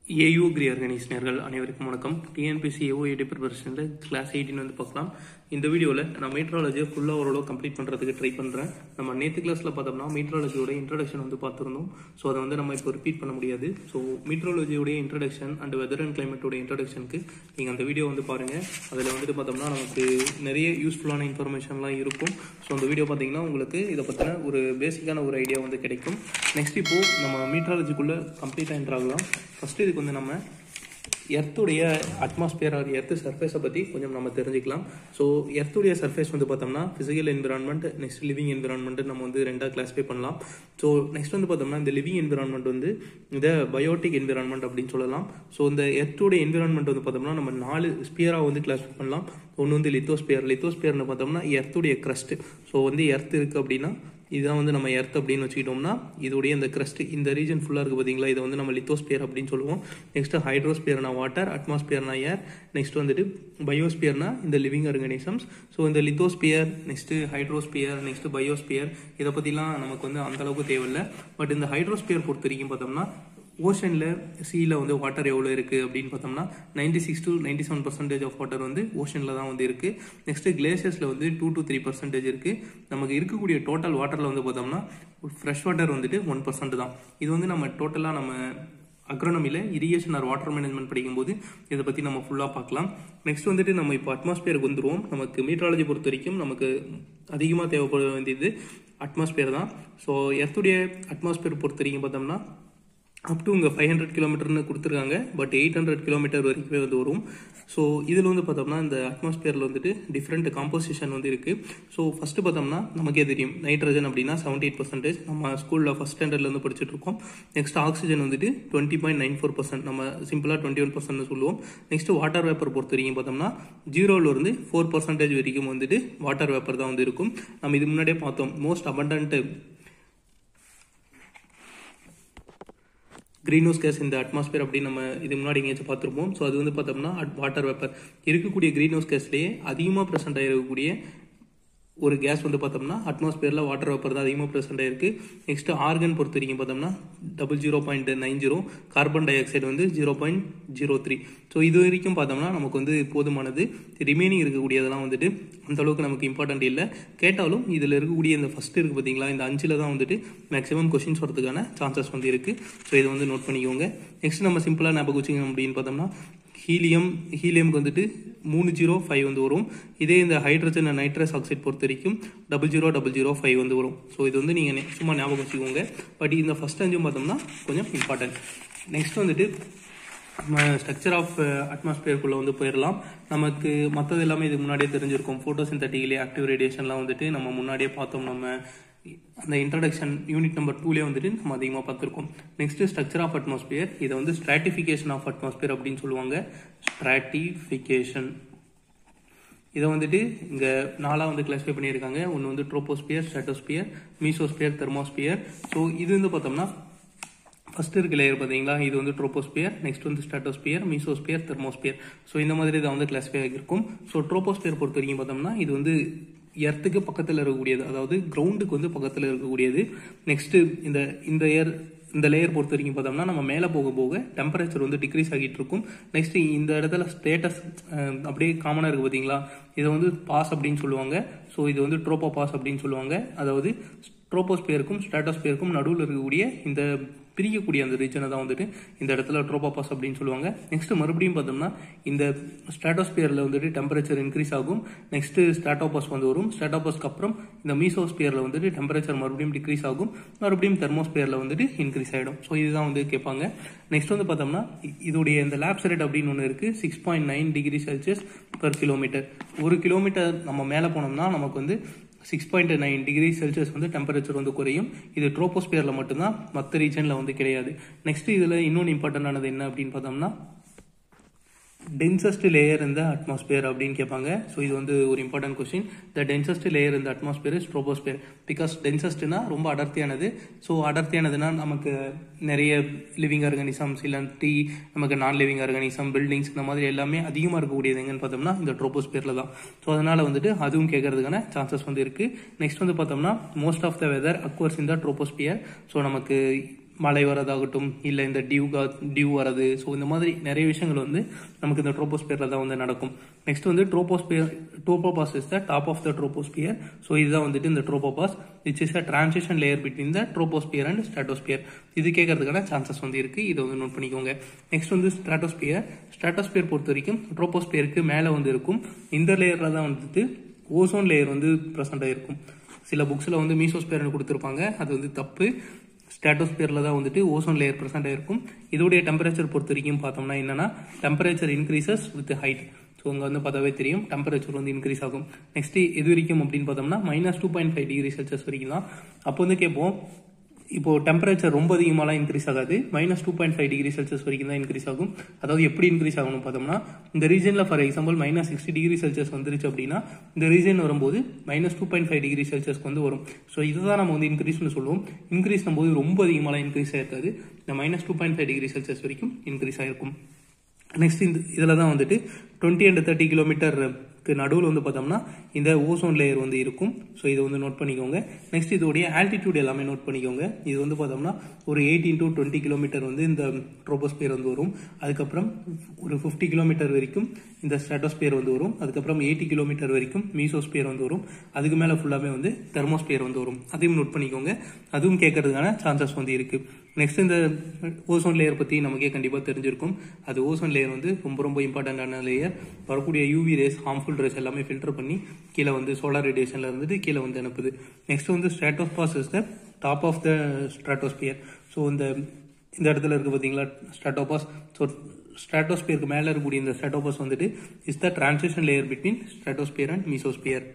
AU கிரி ஆர்கனைசேஷனர்கள் அனைவருக்கும் வணக்கம். TNPSC ஏஓஏடி ப்ரிப்பரேஷனில் class 18 வந்து பார்க்கலாம். இந்த வீடியோவில் நான் மீட்ராலஜியை ஃபுல்லாக ஓரளவு கம்ப்ளீட் பண்ணுறதுக்கு ட்ரை பண்ணுறேன். நம்ம நேற்று கிளாஸில் பார்த்தோம்னா மீட்ராலஜியோட இன்ட்ரடக்ஷன் வந்து பார்த்துருந்தோம். ஸோ அதை வந்து நம்ம இப்போ ரிப்பீட் பண்ண முடியாது. ஸோ மீட்ராலஜியோடைய இன்ட்ரடக்ஷன் அண்ட் வெதர் அண்ட் கிளைமேட்டோட இன்ட்ரடக்ஷனுக்கு நீங்கள் அந்த வீடியோ வந்து பாருங்கள். அதில் வந்துட்டு பார்த்தோம்னா நமக்கு நிறைய யூஸ்ஃபுல்லான இன்ஃபர்மேஷன்லாம் இருக்கும். ஸோ அந்த வீடியோ பார்த்தீங்கன்னா உங்களுக்கு இதை பற்றின ஒரு பேசிக்கான ஒரு ஐடியா வந்து கிடைக்கும். நெக்ஸ்ட் இப்போது நம்ம மீட்ராலஜிக்குள்ளே கம்ப்ளீட்டாக என்ட்ராகலாம். ஃபஸ்ட்டு இதுக்கு வந்து நம்ம எர்த்துடைய அட்மாஸ்பியர் ஆர் எர்த்து சர்ஃபேஸை பற்றி கொஞ்சம் நம்ம தெரிஞ்சுக்கலாம். ஸோ எர்த்துடைய சர்ஃபேஸ் வந்து பார்த்தோம்னா physical environment, next living environment நம்ம வந்து ரெண்டாக கிளாஸிஃபை பண்ணலாம். ஸோ நெக்ஸ்ட் வந்து பார்த்தோம்னா இந்த லிவிங் என்விரான்மெண்ட் வந்து இந்த பயோட்டிக் என்விரான்மெண்ட் அப்படின்னு சொல்லலாம். ஸோ இந்த எர்த்துடைய என்விரான்மெண்ட் வந்து பார்த்தோம்னா நம்ம 4 ஸ்பியராக வந்து கிளாஸிஃபை பண்ணலாம். ஒன்று வந்து லித்தோஸ்பியர்னு பார்த்தோம்னா எர்த்துடைய கிரஸ்ட். ஸோ வந்து எர்த் இருக்குது அப்படின்னா இதுதான் வந்து நம்ம எர்த் அப்படின்னு வச்சுக்கிட்டோம்னா இதோடைய இந்த கிரஸ்ட் இந்த ரீஜன் ஃபுல்லாக இருக்குது பார்த்தீங்களா, இதை வந்து நம்ம லித்தோஸ்பியர் அப்படின்னு சொல்லுவோம். நெக்ஸ்ட் ஹைட்ரோஸ்பியர்னா வாட்டர், அட்மாஸ்பியர்னா ஏர், நெக்ஸ்ட் வந்துட்டு பயோஸ்பியர்னா இந்த லிவிங் ஆர்கனிசம்ஸ். ஸோ இந்த lithosphere, next hydrosphere, next biosphere இதை பற்றிலாம் நமக்கு வந்து அந்த அளவுக்கு தேவையில்லை. பட் இந்த ஹைட்ரோஸ்பியர் பொறுத்த வரைக்கும் பார்த்தோம்னா ஓஷனில் சீயில் வந்து வாட்டர் எவ்வளோ இருக்குது அப்படின்னு பார்த்தோம்னா 96 to 97% ஆஃப் வாட்டர் வந்து ஓஷனில் தான் வந்து இருக்குது. நெக்ஸ்ட்டு கிளேசியர்ஸில் வந்து 2 to 3% இருக்குது. நமக்கு இருக்கக்கூடிய டோட்டல் வாட்டரில் வந்து பார்த்தோம்னா ஃப்ரெஷ் வாட்டர் வந்துட்டு 1% தான். இது வந்து நம்ம டோட்டலாக நம்ம அக்ரோனமியில் இரிகேஷன் ஆர் வாட்டர் மேனேஜ்மெண்ட் படிக்கும்போது இதை பற்றி நம்ம ஃபுல்லாக பார்க்கலாம். நெக்ஸ்ட் வந்துட்டு நம்ம இப்போ அட்மாஸ்பியருக்கு வந்துடுவோம். நமக்கு மீட்ராலஜி பொறுத்த வரைக்கும் நமக்கு அதிகமாக தேவைப்பட வேண்டியது அட்மாஸ்பியர் தான். ஸோ எர்த்துடைய அட்மாஸ்பியர் பொறுத்த வரைக்கும் பார்த்தோம்னா அப் டு இங்கே 500 கிலோமீட்டர்னு கொடுத்துருக்காங்க. பட் 800 கிலோமீட்டர் வரைக்குமே வந்து வரும். ஸோ இதில் வந்து பார்த்தோம்னா இந்த அட்மாஸ்பியரில் வந்துட்டு டிஃப்ரெண்ட் காம்போசிஷன் வந்து இருக்குது. ஸோ ஃபஸ்ட்டு பார்த்தோம்னா நமக்கே தெரியும் நைட்ரஜன் அப்படின்னா 78%, நம்ம ஸ்கூலில் ஃபஸ்ட் ஸ்டாண்டர்ட்லேருந்து படிச்சுட்டு இருக்கோம். நெக்ஸ்ட் ஆக்சிஜன் வந்துட்டு 20.94%, நம்ம சிம்பிளாக 21% சொல்லுவோம். நெக்ஸ்ட் வாட்டர் வேப்பர் பொறுத்த வரைக்கும் பார்த்தோம்னா 0லேருந்து 4% வரைக்கும் வந்துட்டு வாட்டர் வேப்பர் தான் வந்து இருக்கும். நம்ம இது முன்னாடியே பார்த்தோம் most abundant green house gas இந்த அட்மாஸ்பியர் அப்படின்னு நம்ம இது முன்னாடி எங்கேயாச்சும் பார்த்துருப்போம். ஸோ அது வந்து பார்த்தோம்னா வாட்டர் வேப்பர். இருக்கக்கூடிய கிரீன் ஹவுஸ் கேஸ்லேயே அதிகமாக ப்ரெசென்ட் ஆகிருக்கக்கூடிய ஒரு கேஸ் வந்து பார்த்தோம்னா அட்மாஸ்பியரில் வாட்டர் வேப்பர் தான் அதிகமாக ப்ரெசென்ட் ஆயிருக்கு. நெக்ஸ்ட் ஆர்கன் பொறுத்த வரைக்கும் பார்த்தோம்னா 0.90, கார்பன் டை ஆக்சைடு வந்து 0.03. ஸோ இது வரைக்கும் பார்த்தோம்னா நமக்கு வந்து போதுமானது. ரிமைனிங் இருக்கக்கூடியதெல்லாம் வந்துட்டு அந்த அளவுக்கு நமக்கு இம்பார்ட்டன்ட் இல்லை. கேட்டாலும் இதில் இருக்கக்கூடிய இந்த ஃபர்ஸ்ட் இருக்குது பார்த்தீங்களா, இந்த 5ல் தான் வந்துட்டு மேக்ஸிமம் கொஸ்டின்ஸ் வரதுக்கான சான்சஸ் வந்து இருக்குது. ஸோ இதை வந்து நோட் பண்ணிக்கோங்க. நெக்ஸ்ட் நம்ம சிம்பிளாக ஞாபகம் வச்சுக்கணும் அப்படின்னு பார்த்தோம்னா ஹீலியம்க்கு வந்துட்டு 305 வந்து வரும். இதே இந்த ஹைட்ரஜன் அண்ட் நைட்ரஸ் ஆக்சைடு பொறுத்த வரைக்கும் 00005 வந்து வரும். ஸோ இது வந்து நீங்கள் சும்மா ஞாபகம் வச்சுக்கோங்க. பட் இந்த ஃபர்ஸ்ட் 5 பார்த்தோம்னா கொஞ்சம் இம்பார்ட்டன்ட். நெக்ஸ்ட் வந்துட்டு நம்ம ஸ்ட்ரக்சர் ஆஃப் அட்மாஸ்பியருக்குள்ளே வந்து போயிடலாம். நமக்கு மற்றது எல்லாமே இதுக்கு முன்னாடியே தெரிஞ்சிருக்கும். ஃபோட்டோசிந்தட்டிக்கலி ஆக்டிவ் ரேடியேஷன்லாம் வந்துட்டு நம்ம முன்னாடியே பார்த்தோம். நம்ம அந்த இன்ட்ரடக்ஷன் யூனிட் நம்பர் 2லேயே வந்துட்டு நம்ம அதிகமாக பார்த்துருக்கோம். நெக்ஸ்ட் ஸ்ட்ரக்சர் ஆஃப் அட்மாஸ்பியர், இதை வந்து ஸ்ட்ராட்டிஃபிகேஷன் ஆஃப் அட்மாஸ்பியர் அப்படின்னு சொல்லுவாங்க. ஸ்ட்ராட்டிஃபிகேஷன் இதை வந்துட்டு இங்கே 4 வந்து கிளாஸிஃபை பண்ணியிருக்காங்க. ஒன்று வந்து troposphere, stratosphere, mesosphere, thermosphere. So இது வந்து பார்த்தோம்னா ஃபர்ஸ்ட் இருக்க லேயர் பார்த்தீங்களா, இது வந்து ட்ரோபோஸ்பியர், நெக்ஸ்ட் வந்து ஸ்ட்ராட்டோஸ்பியர், மீசோஸ்பியர், தெர்மோஸ்பியர். ஸோ இந்த மாதிரி இதை வந்து கிளாஸிஃபை ஆகிருக்கும். ஸோ ட்ரோபோஸ்பியர் பொறுத்த வரைக்கும் பார்த்தோம்னா இது வந்து எர்த்துக்கு பக்கத்தில் இருக்கக்கூடியது, அதாவது கிரவுண்டுக்கு வந்து பக்கத்தில் இருக்கக்கூடியது. நெக்ஸ்ட் இந்த லேயர் பொறுத்த வரைக்கும் பார்த்தோம்னா நம்ம மேலே போக போக டெம்பரேச்சர் வந்து டிக்ரீஸ் ஆகிட்டு இருக்கும். நெக்ஸ்ட் இந்த இடத்துல ஸ்டேட்டஸ் அப்படியே காமனாக இருக்குது பார்த்தீங்களா, இதை வந்து பாஸ் அப்படின்னு சொல்லுவாங்க. ஸோ இது வந்து ட்ரோபோ பாஸ் அப்படின்னு சொல்லுவாங்க. அதாவது ட்ரோபோஸ்பியருக்கும் ஸ்ட்ராட்டோஸ்பியருக்கும் நடுவில் இருக்கக்கூடிய இந்த பிரிக்கக்கூடிய அந்த ரீஜனை தான் வந்துட்டு இந்த இடத்துல ட்ரோபோபாஸ் அப்படின்னு சொல்லுவாங்க. நெக்ஸ்ட் மறுபடியும் பார்த்தோம்னா இந்த ஸ்ட்ராட்டோஸ்பியரில் வந்துட்டு டெம்பரேச்சர் இன்க்ரீஸ் ஆகும். நெக்ஸ்ட் ஸ்ட்ராட்டோபாஸ் வந்து வரும். ஸ்ட்ராட்டோபாஸ்க்கு அப்புறம் இந்த மீசோஸ்பியரில் வந்துட்டு டெம்பரேச்சர் மறுபடியும் டிக்ரீஸ் ஆகும். மறுபடியும் தெர்மோஸ்பியரில் வந்துட்டு இன்க்ரீஸ் ஆகிடும். ஸோ இதுதான் வந்து கேட்பாங்க. நெக்ஸ்ட் வந்து பார்த்தோம்னா இதோடைய இந்த லேப்ஸ் ரேட் அப்படின்னு ஒன்று இருக்குது. 6.9 degree Celsius per kilometre. 1 kilometre நம்ம மேலே போனோம்னா நமக்கு வந்து 6.9 டிகிரி செல்சியஸ் வந்து டெம்பரேச்சர் வந்து குறையும். இது ட்ரோபோஸ்பியரில் மட்டும்தான், மற்ற ரீஜனில் வந்து கிடையாது. நெக்ஸ்ட் இதில் இன்னொன்று இம்பார்ட்டன்டானது என்ன அப்படின்னு பார்த்தோம்னா டென்சஸ்ட் லேயர் இந்த அட்மாஸ்பியர் அப்படின்னு கேட்பாங்க. ஸோ இது வந்து ஒரு important question. The densest layer இந்த அட்மாஸ்பியர் இஸ் ட்ரோபோஸ்பியர். பிகாஸ் டென்சஸ்ட்னா ரொம்ப அடர்த்தியானது. ஸோ அடர்த்தியானதுன்னா நமக்கு நிறைய லிவிங் ஆர்கானிசம்ஸ் இல்லாட்டி நமக்கு நான் லிவிங் ஆர்கானிசம், பில்டிங்ஸ் இந்த மாதிரி எல்லாமே அதிகமாக இருக்கக்கூடியது எங்கன்னு பார்த்தோம்னா இந்த ட்ரோபோஸ்பியரில் தான். ஸோ அதனால் வந்துட்டு அதுவும் கேட்கறதுக்கான சான்சஸ் வந்து இருக்குது. நெக்ஸ்ட் வந்து பார்த்தோம்னா most of the weather occurs in the troposphere. So நமக்கு மழை வரதாகட்டும், இல்லை இந்த டியூ வரது. ஸோ இந்த மாதிரி நிறைய விஷயங்கள் வந்து நமக்கு இந்த ட்ரோபோஸ்பியரில் தான் வந்து நடக்கும். நெக்ஸ்ட் வந்து tropopause is the top of the troposphere. So இதுதான் வந்துட்டு இந்த tropopause, which is a transition layer between the troposphere and stratosphere. இது கேட்கறதுக்கான சான்சஸ் வந்து இருக்கு, இதை வந்து நோட் பண்ணிக்கோங்க. நெக்ஸ்ட் வந்து ஸ்ட்ராட்டோஸ்பியர் பொறுத்த வரைக்கும் ட்ரோபோஸ்பியருக்கு மேலே வந்து இருக்கும். இந்த லேயர்ல தான் வந்துட்டு ஓசோன் லேயர் வந்து ப்ரெசென்ட் ஆயிருக்கும். சில புக்ஸில் வந்து மீசோஸ்பியர்னு கொடுத்துருப்பாங்க, அது வந்து தப்பு. ஸ்ட்ராட்டோஸ்பியரில் தான் வந்துட்டு ஓசோன் லேயர் ப்ரெசென்ட் ஆயிருக்கும். இதோடைய டெம்பரேச்சர் பொறுத்த வரைக்கும் பார்த்தோம்னா என்னன்னா, temperature increases with height. So அங்கே வந்து பார்த்தாவே தெரியும் டெம்பரேச்சர் வந்து இன்க்ரீஸ் ஆகும். நெக்ஸ்ட் இது வரைக்கும் அப்படின்னு பார்த்தோம்னா -2.5 டிகிரி செல்சியஸ் வரைக்கும் தான். அப்போ வந்து கேட்போம், இப்போ டெம்பரேச்சர் ரொம்ப அதிகமாலாம் இன்க்ரீஸ் ஆகாது, -2.5 டிகிரி செல்சியஸ் வரைக்கும் தான் இன்க்ரீஸ் ஆகும். அதாவது எப்படி இன்க்ரீஸ் ஆகணும் பார்த்தோம்னா, இந்த ரீஜனில் ஃபார் எக்ஸாம்பிள் -60 டிகிரி செல்சியஸ் வந்துருச்சு அப்படின்னா, இந்த ரீஜன் வரும்போது -2.5 டிகிரி செல்சியஸ்க்கு வந்து வரும். ஸோ இதுதான் நம்ம வந்து இன்க்ரீஸ்னு சொல்லுவோம். இன்க்ரீஸ் போது ரொம்ப அதிகமாலாம் இன்க்ரீஸ் ஆயிருக்காது, இந்த -2.5 டிகிரி செல்சியஸ் வரைக்கும் இன்க்ரீஸ் ஆயிருக்கும். நெக்ஸ்ட் இதில் தான் வந்துட்டு 20 and 30 கிலோமீட்டருக்கு நடுவில் வந்து பார்த்தோம்னா இந்த ஓசோன் லேயர் வந்து இருக்கும். ஸோ இதை வந்து நோட் பண்ணிக்கோங்க. நெக்ஸ்ட் இதோடைய ஆல்டிடியூட் எல்லாமே நோட் பண்ணிக்கோங்க. இது வந்து பார்த்தோம்னா ஒரு 18 to 20 கிலோமீட்டர் வந்து இந்த ட்ரோபோஸ்பியர் வந்து வரும். அதுக்கப்புறம் ஒரு 50 கிலோமீட்டர் வரைக்கும் இந்த ஸ்ட்ராட்டோஸ்பியர் வந்து வரும். அதுக்கப்புறம் 80 கிலோமீட்டர் வரைக்கும் மீசோஸ்பியர் வந்து வரும். அதுக்கு மேலே ஃபுல்லாமே வந்து தெர்மோஸ்பியர் வந்து வரும். அதையும் நோட் பண்ணிக்கோங்க, அதுவும் கேட்கறதுக்கான சான்சஸ் வந்து இருக்கு. நெக்ஸ்ட் இந்த ஓசோன் லேயர் பற்றி நமக்கே கண்டிப்பாக தெரிஞ்சிருக்கும். அது ஓசோன் லேயர் வந்து ரொம்ப ரொம்ப இம்பார்ட்டண்டான லேயர். வரக்கூடிய யூவி ரேஸ், ஹார்ம்ஃபுல் ரேஸ் எல்லாமே ஃபில்டர் பண்ணி கீழே வந்து சோலார் ரேடியேஷன்ல இருந்துட்டு கீழே வந்து அனுப்புது. நெக்ஸ்ட் வந்து stratopause is the top of the stratosphere. So இந்த இடத்துல இருக்கு பார்த்தீங்களா ஸ்ட்ராட்டோபாஸ். ஸோ ஸ்ட்ராட்டோஸ்பியருக்கு மேலே இருக்கக்கூடிய இந்த ஸ்ட்ராட்டோபாஸ் வந்துட்டு is the transition layer between stratosphere and mesosphere.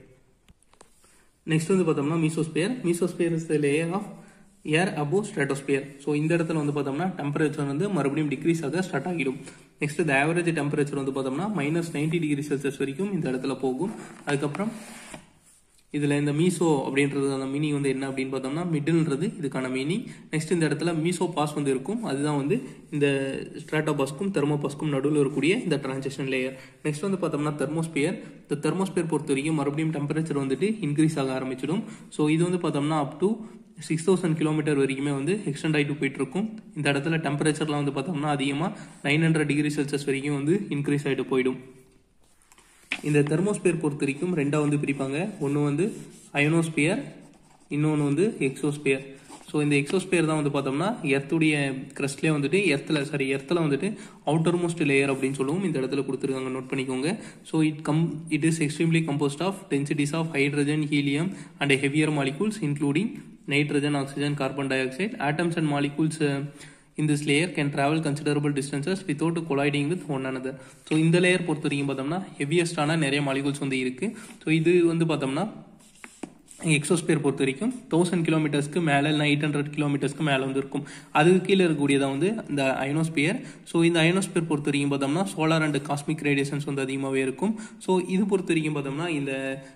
Next வந்து பார்த்தோம்னா mesosphere is the layer of air above stratosphere. So இந்த இடத்துல வந்து பார்த்தோம்னா டெம்பரேச்சர் வந்து மறுபடியும் டிக்ரீஸ் ஆக ஸ்டார்ட் ஆகிடும். நெக்ஸ்ட் இந்த ஆவரேஜ் டெம்பரேச்சர் வந்து பார்த்தோம்னா -90 டிகிரி செல்சியஸ் வரைக்கும் இந்த இடத்துல போகும். அதுக்கப்புறம் இதில் இந்த மீசோ அப்படின்றது அந்த மீனிங் வந்து என்ன அப்படின்னு பார்த்தோம்னா மிடில்ன்றது இதுக்கான மீனிங். நெக்ஸ்ட் இந்த இடத்துல மீசோ பாஸ் வந்து இருக்கும். அதுதான் வந்து இந்த ஸ்ட்ராட்டோபாஸ்க்கும் தெர்மோபாஸ்க்கும் நடுவில் இருக்கக்கூடிய இந்த டிரான்சிஷன் லேயர். நெக்ஸ்ட் வந்து பார்த்தோம்னா தெர்மோஸ்பியர். இந்த தெர்மோஸ்பியர் பொறுத்த வரைக்கும் மறுபடியும் டெம்பரேச்சர் வந்துட்டு இன்க்ரீஸ் ஆக ஆரம்பிச்சிடும். ஸோ இது வந்து பார்த்தோம்னா அப் டு 6000 கிலோமீட்டர் வரைக்குமே வந்து எக்ஸ்டெண்ட் ஆகிட்டு போயிட்டு இருக்கும். இந்த இடத்துல டெம்பரேச்சர்லாம் வந்து பார்த்தோம்னா அதிகமாக 900 டிகிரி செல்சியஸ் வரைக்கும் வந்து இன்க்ரீஸ் ஆகிட்டு போயிடும். இந்த தெர்மோஸ்பியர் பொறுத்த வரைக்கும் ரெண்டாக வந்து பிரிப்பாங்க. ஒன்று வந்து அயனோஸ்பியர், இன்னொன்று வந்து எக்ஸோஸ்பியர். ஸோ இந்த எக்ஸோஸ்பியர் தான் வந்து பார்த்தோம்னா எர்த்துடைய கிரஸ்ட்லேயே வந்துட்டு எர்த்தில் வந்துட்டு அவுட்டர் மோஸ்ட் லேயர் அப்படின்னு சொல்லுவோம். இந்த இடத்துல கொடுத்துருக்காங்க, நோட் பண்ணிக்கோங்க. So it is extremely composed of densities of hydrogen, helium and heavier molecules including nitrogen, oxygen, carbon dioxide. Atoms and molecules in this layer can travel considerable distances without colliding with one another. So இந்த layer பொறுத்த வரைக்கும் பார்த்தோம்னா ஹெவியஸ்டான நிறைய molecules வந்து இருக்கு. So இது வந்து பார்த்தோம்னா எக்ஸோஸ்பியர் பொறுத்த வரைக்கும் 1000 கிலோமீட்டர்ஸ்க்கு மேலே இல்லை 800 கிலோமீட்டர்ஸ்க்கு மேலே வந்து இருக்கும். அதுக்கு கீழே இருக்கக்கூடியதான் வந்து இந்த அயனோஸ்பியர். ஸோ இந்த அயனோஸ்பியர் பொறுத்த வரைக்கும் பார்த்தோம்னா சோலார் அண்ட் காஸ்மிக் ரேடியேஷன்ஸ் வந்து அதிகமாகவே இருக்கும். ஸோ இது பொறுத்த வரைக்கும் பார்த்தோம்னா இந்த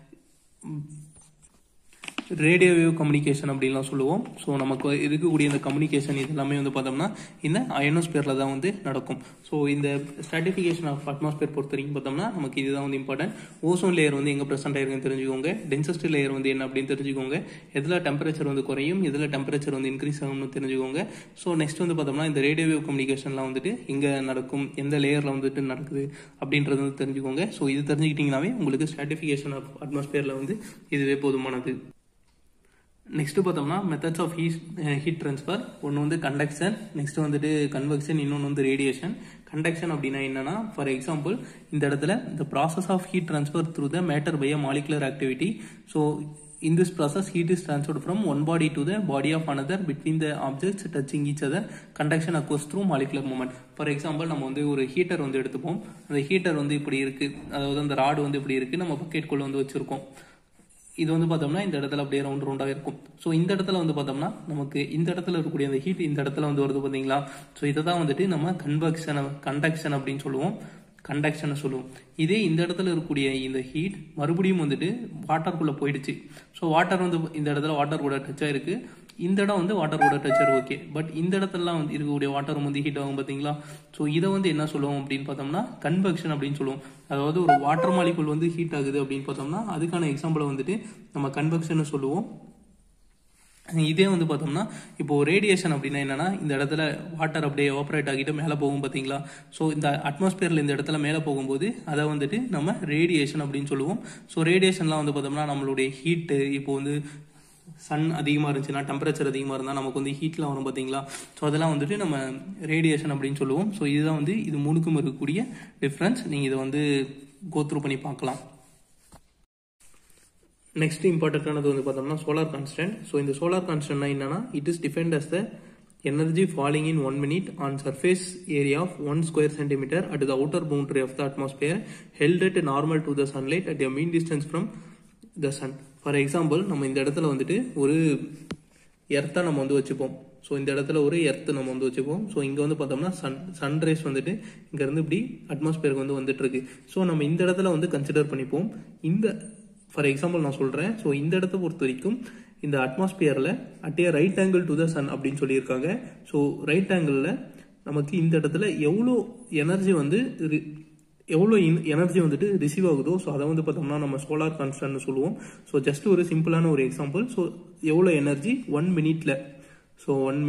ரேடியோ வேவ் கம்யூனிகேஷன் அப்படின்லாம் சொல்லுவோம். ஸோ நமக்கு இருக்கக்கூடிய இந்த கம்யூனிகேஷன் இது எல்லாமே வந்து பார்த்தோம்னா இந்த அயனோஸ்பியரில் தான் வந்து நடக்கும். ஸோ இந்த ஸ்ட்ராட்டிஃபிகேஷன் ஆஃப் அட்மாஸ்பியர் பொறுத்த வரைக்கும் பார்த்தோம்னா நமக்கு இதுதான் வந்து இம்பார்ட்டன்ட். ஓசோன் லேயர் வந்து எங்கே ப்ரெசென்ட் ஆயிருக்குன்னு தெரிஞ்சுக்கோங்க. டென்சஸ்ட் லேயர் வந்து என்ன அப்படின்னு தெரிஞ்சுக்கோங்க. எதில் டெம்பரேச்சர் வந்து குறையும், எதில் டெம்பரேச்சர் வந்து இன்க்ரீஸ் ஆகும்னு தெரிஞ்சுக்கோங்க. ஸோ நெக்ஸ்ட் வந்து பார்த்தோம்னா இந்த ரேடியோ வேவ் கம்யூனிகேஷன்லாம் வந்துட்டு எங்கே நடக்கும், எந்த லேயரில் வந்துட்டு நடக்குது அப்படின்றது வந்து தெரிஞ்சுக்கோங்க. ஸோ இது தெரிஞ்சுக்கிட்டிங்கனாவே உங்களுக்கு ஸ்ட்ராட்டிஃபிகேஷன் ஆஃப் அட்மாஸ்பியரில் வந்து இதுவே போதுமானது. நெக்ஸ்ட் பார்த்தோம்னா மெத்தட்ஸ் ஆஃப் ஹீட் ட்ரான்ஸ்ஃபர். ஒன்று வந்து கண்டக்ஷன், நெக்ஸ்ட் வந்துட்டு கன்வெக்ஷன், இன்னொன்று வந்து ரேடியேஷன். கண்டக்ஷன் அப்படின்னா என்னன்னா, ஃபார் எக்ஸாம்பிள் இந்த இடத்துல the process of heat transfer through the matter by a molecular activity. So in this process heat is transferred from one body to the body of another between the objects touching each other. Conduction occurs through molecular movement. For example நம்ம வந்து ஒரு heater வந்து எடுத்துப்போம். அந்த heater வந்து இப்படி இருக்கு, அதாவது அந்த ராடு வந்து இப்படி இருக்கு, நம்ம பக்கெட்குள்ள வந்து வச்சிருக்கோம். இது வந்து பார்த்தோம்னா இந்த இடத்துல அப்படியே ரவுண்டாக இருக்கும். ஸோ இந்த இடத்துல வந்து பார்த்தோம்னா நமக்கு இந்த இடத்துல இருக்கக்கூடிய அந்த ஹீட் இந்த இடத்துல வந்து வருது பார்த்தீங்களா. ஸோ இதை தான் வந்துட்டு நம்ம கண்டக்ஷன் அப்படின்னு சொல்லுவோம், கண்டக்ஷனை சொல்லுவோம். இதே இந்த இடத்துல இருக்கக்கூடிய இந்த ஹீட் மறுபடியும் வந்துட்டு வாட்டருக்குள்ளே போயிடுச்சு. ஸோ வாட்டர் வந்து இந்த இடத்துல வாட்டர் கூட டச் ஆயிருக்கு, இந்த இடம் வந்து வாட்டர் கூட டச்சர் ஓகே. பட் இந்த இடத்துலலாம் வந்து இருக்கக்கூடிய வாட்டர் வந்து ஹீட் ஆகும் பார்த்தீங்களா. ஸோ இதை வந்து என்ன சொல்லுவோம் அப்படின்னு பார்த்தோம்னா கன்வெக்ஷன் அப்படின்னு சொல்லுவோம். அதாவது ஒரு வாட்டர் மாலிகுல் வந்து ஹீட் ஆகுது அப்படின்னு பார்த்தோம்னா அதுக்கான எக்ஸாம்பிளை வந்துட்டு நம்ம கன்வெக்ஷன் சொல்லுவோம். இதே வந்து பார்த்தோம்னா இப்போ ரேடியேஷன் அப்படின்னா என்னன்னா, இந்த இடத்துல வாட்டர் அப்படியே எவாபரேட் ஆகிட்டு மேலே போகும் பார்த்தீங்களா. ஸோ இந்த அட்மாஸ்பியரில் இந்த இடத்துல மேலே போகும்போது அதை வந்துட்டு நம்ம ரேடியேஷன் அப்படின்னு சொல்லுவோம். ஸோ ரேடியேஷன்லாம் வந்து பார்த்தோம்னா நம்மளுடைய ஹீட்டு, இப்போ வந்து சன் அதிகமாக இருந்துச்சுன்னா, டெம்பரேச்சர் அதிகமாக இருந்தால் நமக்கு வந்து ஹீட்லாம் வரும் பார்த்தீங்களா. ஸோ அதெல்லாம் வந்துட்டு நம்ம ரேடியேஷன் அப்படின்னு சொல்லுவோம். ஸோ இதுதான் வந்து இது மூணுக்கும் இருக்கக்கூடிய டிஃப்ரென்ஸ். நீங்கள் இதை வந்து கோத்ரூ பண்ணி பார்க்கலாம். நெக்ஸ்ட் இம்பார்ட்டன்டானது வந்து பார்த்தோம்னா சோலார் கான்ஸ்டன்ட். ஸோ இந்த சோலார் கான்ஸ்டன்ட்னா என்னன்னா, it is defined as the energy falling in 1 minute on surface area of 1 square centimeter at the outer boundary of the atmosphere held at normal to the sunlight at a mean distance from the sun. For example, நம்ம இந்த இடத்துல வந்துட்டு ஒரு எர்த்தை நம்ம வந்து வச்சுப்போம். So இந்த இடத்துல ஒரு எர்த்து நம்ம வந்து வச்சுப்போம். ஸோ இங்கே வந்து பார்த்தோம்னா சன்ரைஸ் வந்துட்டு இங்கேருந்து இப்படி அட்மாஸ்பியருக்கு வந்து வந்துட்டு இருக்கு. ஸோ நம்ம இந்த இடத்துல வந்து கன்சிடர் பண்ணிப்போம். இந்த ஃபார் எக்ஸாம்பிள் நான் சொல்கிறேன். ஸோ இந்த இடத்த பொறுத்த வரைக்கும் இந்த அட்மாஸ்பியரில் at a right angle to the sun அப்படின்னு சொல்லியிருக்காங்க. ஸோ ரைட் ஆங்கிளில் நமக்கு இந்த இடத்துல எவ்வளோ எனர்ஜி வந்துட்டு ரிசீவ் ஆகுதோ, ஸோ அதை வந்து பார்த்தோம்னா நம்ம சோலார் கான்ஸ்டன்ட்னு சொல்லுவோம். ஸோ ஜஸ்ட் ஒரு சிம்பிளான ஒரு எக்ஸாம்பிள். ஸோ எவ்வளோ எனர்ஜி 1 minute, ஸோ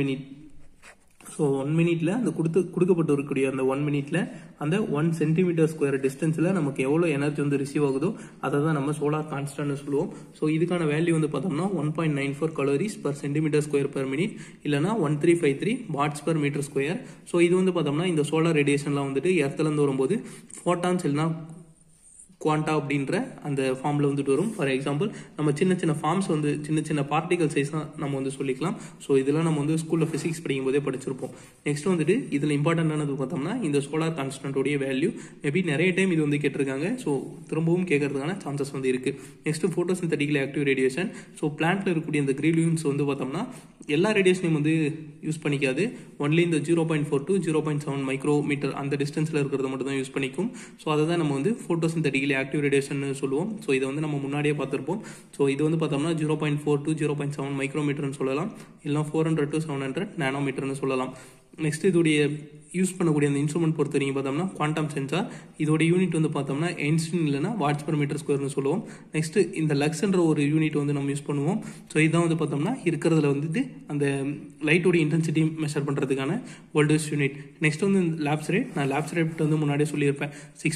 1 minute அந்த கொடுக்கப்பட்டு இருக்கக்கூடிய அந்த 1 minute அந்த 1 cm² டிஸ்டன்ஸில் நமக்கு எவ்வளோ எனர்ஜி வந்து ரிசீவ் ஆகுதோ அதை தான் நம்ம சோலார் கான்ஸ்டன்ட்னு சொல்லுவோம். ஸோ இதுக்கான வேல்யூ வந்து பார்த்தோம்னா 1.94 calories per cm² per minute, இல்லைனா 1353 watts per meter square. So இது வந்து பார்த்தோம்னா இந்த சோலார் ரேடியேஷன்லாம் வந்துட்டு எர்த்துலேருந்து வரும்போது ஃபோட்டான்ஸ் இல்லைனா குவாண்டா அப்படின்ற அந்த ஃபார்மில் வந்துட்டு வரும். ஃபார் எக்ஸாம்பிள், நம்ம சின்ன ஃபார்ம்ஸ் வந்து சின்ன பார்ட்டிகல் சைஸ் தான் நம்ம வந்து சொல்லிக்கலாம். ஸோ இதெல்லாம் நம்ம வந்து ஸ்கூலில் ஃபிசிக்ஸ் படிக்கும் போதே படிச்சிருப்போம். நெக்ஸ்ட் வந்துட்டு இதில் இம்பார்ட்டன்டானது பார்த்தோம்னா இந்த சோலார் கான்ஸ்டன்டோடைய வேல்யூ. மேபி நிறைய டைம் இது வந்து கேட்டிருக்காங்க. ஸோ திரும்பவும் கேட்கறதுக்கான சான்சஸ் வந்து இருக்கு. Next photosynthetically active radiation. So பிளான்ட்ல இருக்கக்கூடிய இந்த கிரீன் லூம்ஸ் வந்து பார்த்தோம்னா எல்லா ரேடியேஷனையும் வந்து யூஸ் பண்ணிக்காது. ஒன்லி இந்த 0.4 to 0.7 மைக்ரோமீட்டர் அந்த டிஸ்டன்ஸில் இருக்கிறத மட்டும் தான் யூஸ் பண்ணிக்கும். ஸோ அதை தான் நம்ம வந்து ஃபோட்டோசிந்தட்டிக்கலி ஆக்டிவ் ரேடியேஷன் சொல்லுவோம். ஸோ இதை வந்து நம்ம முன்னாடியே பார்த்துருப்போம். ஸோ இது வந்து பார்த்தோம்னா 0.4 to 0.7 மைக்ரோமீட்டர்னு சொல்லலாம், இல்லை 400 to 700 நானோமீட்டர்னு சொல்லலாம். நெக்ஸ்ட் இதோடைய யூஸ் பண்ணக்கூடிய அந்த இன்ஸ்ட்ருமெண்ட் பொறுத்த வரைக்கும் பார்த்தோம்னா குவாண்டம் சென்சார். இதோட யூனிட் வந்து பார்த்தோம்னா ஐன்ஸ்டீன் இல்லைனா வாட்ஸ் per meter square சொல்லுவோம். நெக்ஸ்ட் இந்த லக்ஸ்ன்ற ஒரு யூனிட் வந்து நம்ம யூஸ் பண்ணுவோம். ஸோ இதான் வந்து பார்த்தோம்னா இருக்கிறதுல வந்துட்டு அந்த லைட்டோட இன்டென்சிட்டி மெஷர் பண்ணுறதுக்கான வோல்டேஜ் யூனிட். நெக்ஸ்ட் வந்து லேப்ஸ் ரேட். நான் லேப்ஸ் ரேட் வந்து முன்னாடியே சொல்லியிருப்பேன்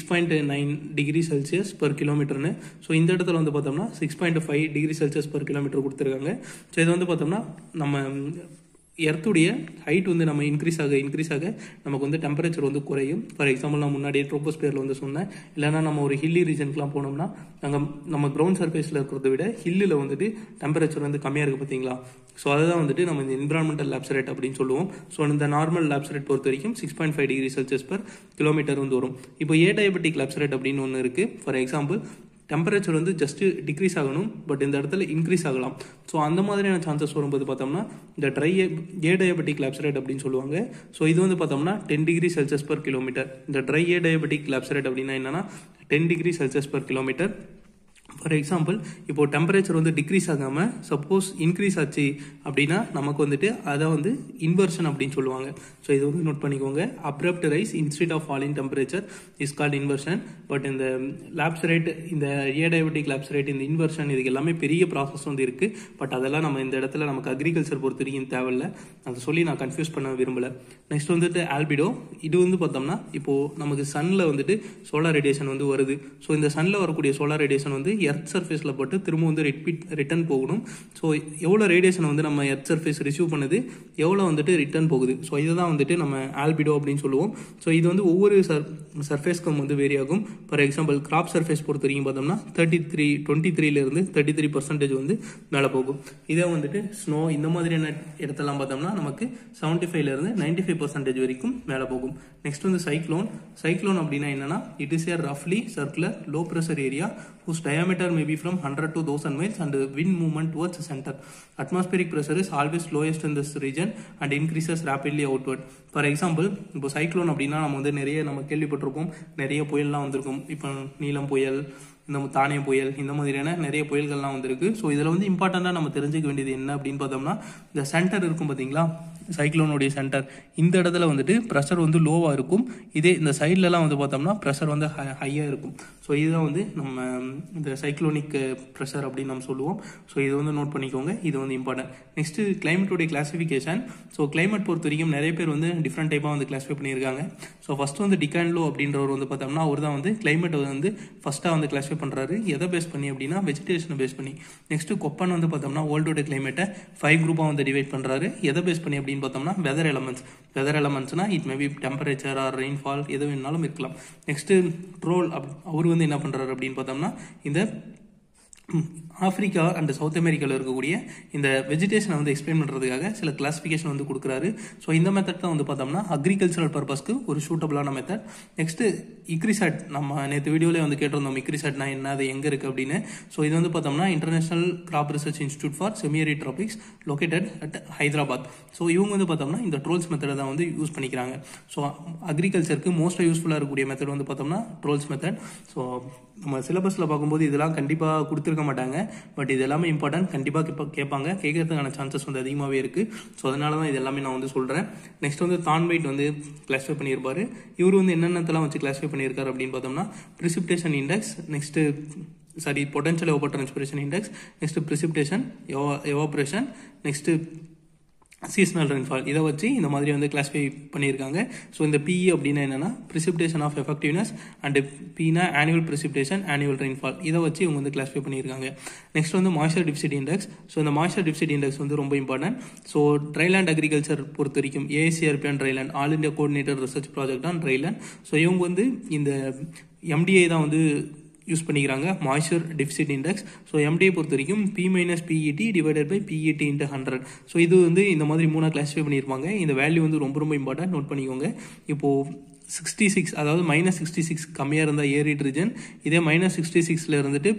6.9 டிகிரி செல்சியஸ் per kilometerன்னு. ஸோ இந்த இடத்துல வந்து பார்த்தோம்னா 6.5 டிகிரி செல்சியஸ் per kilometer கொடுத்துருக்காங்க. ஸோ இது வந்து பார்த்தோம்னா நம்ம எர்த்துடைய ஹைட் வந்து நம்ம இன்க்ரீஸ் ஆக நமக்கு வந்து டெம்பரேச்சர் வந்து குறையும். ஃபார் எக்ஸாம்பிள், நான் முன்னாடியே ட்ரோபோஸ்பியரில் வந்து சொன்னேன். இல்லைனா நம்ம ஒரு ஹில்லி ரீஜனுக்குலாம் போனோம்னா நம்ம கிரவுண்ட் சர்ஃபேஸில் இருக்கிறத விட ஹில்லில் வந்துட்டு டெம்பரேச்சர் வந்து கம்மியாக இருக்குது பார்த்தீங்களா. ஸோ அதை தான் வந்துட்டு நம்ம இந்த என்விரான்மெண்டல் லேப்ஸ் ரேட் அப்படின்னு சொல்லுவோம். ஸோ இந்த நார்மல் லேப்ஸ் ரேட் பொறுத்த வரைக்கும் 6.5 டிகிரி செல்சியஸ் per kilometer வந்து வரும். இப்போ ஏடயபெட்டிக் லேப்ஸ் ரேட் அப்படின்னு ஒன்று இருக்குது. ஃபார் எக்ஸாம்பிள், டெம்பரேச்சர் வந்து ஜஸ்ட் டிக்ரீஸ் ஆகணும், பட் இந்த இடத்துல இன்க்ரீஸ் ஆகலாம். ஸோ அந்த மாதிரியான சான்சஸ் வரும்போது பார்த்தோம்னா இந்த ஏடயபெட்டிக் லேப்ஸ் ரேட் அப்படின்னு சொல்லுவாங்க. ஸோ இது வந்து பார்த்தோம்னா 10 டிகிரி செல்சியஸ் per kilometer. இந்த ட்ரை ஏடயபெட்டிக் லேப்ஸ் ரேட் அப்படின்னா என்னன்னா 10 degree Celsius per kilometer. For example, இப்போ டெம்பரேச்சர் வந்து டிக்ரீஸ் ஆகாமல் சப்போஸ் இன்க்ரீஸ் ஆச்சு அப்படின்னா நமக்கு வந்துட்டு அதை வந்து இன்வர்ஷன் அப்படின்னு சொல்லுவாங்க. ஸோ இது வந்து நோட் பண்ணிக்கோங்க. Abrupt rise instead of falling temperature is called inversion. But இந்த லேப்ஸ் ரேட், இந்த ஏடயபெட்டிக் லேப்ஸ் ரேட், இந்த இன்வர்ஷன், இதுக்கு எல்லாமே பெரிய ப்ராசஸ் வந்து இருக்கு. பட் அதெல்லாம் நம்ம இந்த இடத்துல நமக்கு அக்ரிகல்ச்சர் பொறுத்த வரைக்கும் தேவையில்லை. அதை சொல்லி நான் கன்ஃபியூஸ் பண்ண விரும்பல. நெக்ஸ்ட் வந்துட்டு ஆல்பிடோ. இது வந்து பார்த்தோம்னா இப்போ நமக்கு சன்ல வந்துட்டு சோலார் ரேடியேஷன் வந்து வருது. ஸோ இந்த சன்ல வரக்கூடிய சோலார் ரேடியேஷன் வந்து எர்த் சர்ஃபேஸில் போட்டு திரும்ப வந்து ரிட்டர்ன் போகணும். ஸோ எவ்வளோ ரேடியேஷன் வந்து நம்ம எர்த் சர்ஃபேஸ் ரிசீவ் பண்ணுது, எவ்வளோ வந்துட்டு ரிட்டர்ன் போகுது. ஸோ இதுதான் வந்துட்டு நம்ம ஆல்பிடோ அப்படின்னு சொல்லுவோம். ஸோ இது வந்து ஒவ்வொரு சர்ஃபேஸ்க்கும் வந்து வேரி ஆகும். ஃபார் எக்ஸாம்பிள், கிராப் சர்ஃபேஸ் பொறுத்த வரைக்கும் பார்த்தோம்னா 23% 33% வந்து மேலே போகும். இதே வந்துட்டு ஸ்னோ இந்த மாதிரியான இடத்தெல்லாம் பார்த்தோம்னா நமக்கு 75% 95% வரைக்கும் மேலே போகும். நெக்ஸ்ட் வந்து சைக்ளோன் அப்படின்னா என்னன்னா, இட் இஸ் ஏ ரஃப்லி circular low pressure area whose diameter may be from 100 to 1000 miles and wind movement towards the center. Atmospheric pressure is always lowest in this region and increases rapidly outward. For example, இப்போ cyclone அப்படின்னா நம்ம வந்து நம்ம கேள்விப்பட்டிருப்போம், நிறைய புயல்லாம் வந்திருக்கும். இப்போ நீலம் புயல், இந்த தானே புயல், இந்த மாதிரியான நிறைய புயல்கள்லாம் வந்திருக்கு. ஸோ இதில் வந்து இம்பார்ட்டண்டாக நம்ம தெரிஞ்சுக்க வேண்டியது என்ன அப்படின்னு பார்த்தோம்னா, இந்த சென்டர் இருக்கும் பார்த்தீங்களா, சைக்ளோனுடைய சென்டர். இந்த இடத்துல வந்துட்டு ப்ரெஷர் வந்து லோவாக இருக்கும். இதே இந்த சைட்லலாம் வந்து பார்த்தோம்னா ப்ரெஷர் வந்து ஹையாக இருக்கும். ஸோ இதுதான் வந்து நம்ம இந்த சைக்ளோனிக் ப்ரெஷர் அப்படின்னு நம்ம சொல்லுவோம். ஸோ இது வந்து நோட் பண்ணிக்கோங்க, இது வந்து இம்பார்ட்டன்ட். நெக்ஸ்ட்டு கிளைமேட்டோடைய கிளாசிஃபிகேஷன். ஸோ கிளைமேட் பொறுத்த வரைக்கும் நிறைய பேர் வந்து டிஃப்ரெண்ட் டைப்பாக வந்து கிளாஸிஃபை பண்ணியிருக்காங்க. ஸோ ஃபஸ்ட்டு வந்து டிகான்லோ அப்படின்றவர் வந்து பார்த்தோம்னா அவர் தான் வந்து கிளைமேட் வந்து ஃபஸ்ட்டாக வந்து கிளாஸிஃபை பண்ணுறாரு. எதை பேஸ் பண்ணி அப்படின்னா வெஜிடேஷனை பேஸ் பண்ணி. நெக்ஸ்ட்டு கொப்பன் வந்து பார்த்தோம்னா வேர்ல்டோட கிளைமேட்டை 5 குரூப்பாக வந்து டிவைட் பண்ணுறாரு. எதை பேஸ் பண்ணி அப்படின்னு பார்த்தோம்னா வெதர் எலமெண்ட்ஸ்னா it maybe temperature or rainfall எது வேணாலும் இருக்கலாம். நெக்ஸ்ட்டு ட்ரோல் அவர் வந்து என்ன பண்ணுறாரு அப்படின்னு பார்த்தோம்னா இந்த ஆப்பிரிக்கா அண்ட் சவுத் அமெரிக்காவில் இருக்கக்கூடிய இந்த வெஜிடேஷனை வந்து எக்ஸ்பிளைன் பண்ணுறதுக்காக சில கிளாஸிஃபிகேஷன் வந்து கொடுக்குறாரு. ஸோ இந்த மெத்தட் தான் வந்து பார்த்தோம்னா அக்ரிகல்ச்சரல் பர்பஸ்க்கு ஒரு சூட்டபிளான மெத்தட். நெக்ஸ்ட்டு இக்ரிசாட், நம்ம நேற்று வீடியோலேயே வந்து கேட்டிருந்தோம் இக்ரிசாட்னா என்ன, அது எங்கே இருக்குது அப்படின்னு. ஸோ இது வந்து பார்த்தோம்னா international crop research institute for semiarid tropics located at Hyderabad. So இவங்க வந்து பார்த்தோம்னா இந்த ட்ரோல்ஸ் மெத்தடை தான் வந்து யூஸ் பண்ணிக்கிறாங்க. ஸோ அக்ரிகல்ச்சருக்கு மோஸ்ட்டாக யூஸ்ஃபுல்லாக இருக்கக்கூடிய மெத்தட் வந்து பார்த்தோம்னா ட்ரோல்ஸ் மெத்தட். ஸோ நம்ம சிலபஸில் பார்க்கும்போது இதெல்லாம் கண்டிப்பாக கொடுத்துருக்க மாட்டாங்க. பட் இது எல்லாமே இம்பார்ட்டன்ட், கண்டிப்பாக கேட்பாங்க, கேட்கறதுக்கான சான்சஸ் வந்து அதிகமாகவே இருக்குது. ஸோ அதனால தான் இது எல்லாமே நான் வந்து சொல்கிறேன். நெக்ஸ்ட் வந்து தான்வைட் வந்து கிளாஸிஃபை பண்ணியிருப்பாரு. இவர் வந்து என்னென்னத்தெல்லாம் வச்சு கிளாஸிஃபை பண்ணியிருக்காரு அப்படின்னு பார்த்தோம்னா precipitation index, next potential over transpiration index, next precipitation evaporation, next seasonal rainfall. இதை வச்சு இந்த மாதிரி வந்து கிளாஸிஃபை பண்ணியிருக்காங்க. ஸோ இந்த பிஇ அப்படின்னா என்னன்னா precipitation ஆஃப் எஃபெக்டிவ்னஸ் அண்ட் பினா ஆனுவல் precipitation ஆனுவல் ரெயின்ஃபால். இதை வச்சு இவங்க வந்து கிளாஸிஃபை பண்ணியிருக்காங்க. நெக்ஸ்ட் வந்து மாய்ஸ்சர் டெஃபிசிட் இண்டெக்ஸ். ஸோ இந்த மாய்ஸ்சர் டெஃபிசிட் இண்டெக்ஸ் வந்து ரொம்ப இம்பார்ட்டன்ட். ஸோ ட்ரைலேண்ட் அக்ரிகல்ச்சர் பொறுத்த வரைக்கும் AICRP and dryland all India coordinator research project தான் ட்ரைலேண்ட். ஸோ இவங்க வந்து இந்த MDI தான் வந்து யூஸ் பண்ணிக்கிறாங்க, moisture deficit index. So MDI பொறுத்த வரைக்கும் P - PET divided by PET × 100. So இது வந்து இந்த மாதிரி 3 கிளாஸிஃபை பண்ணியிருப்பாங்க. இந்த வேல்யூ வந்து ரொம்ப ரொம்ப இம்பார்ட்டன்ட், நோட் பண்ணிக்கோங்க. இப்போது 66, அதாவது -66 கம்மியாக இருந்தால் ஏரிட் ரீஜன், இதே -66 இருந்துட்டு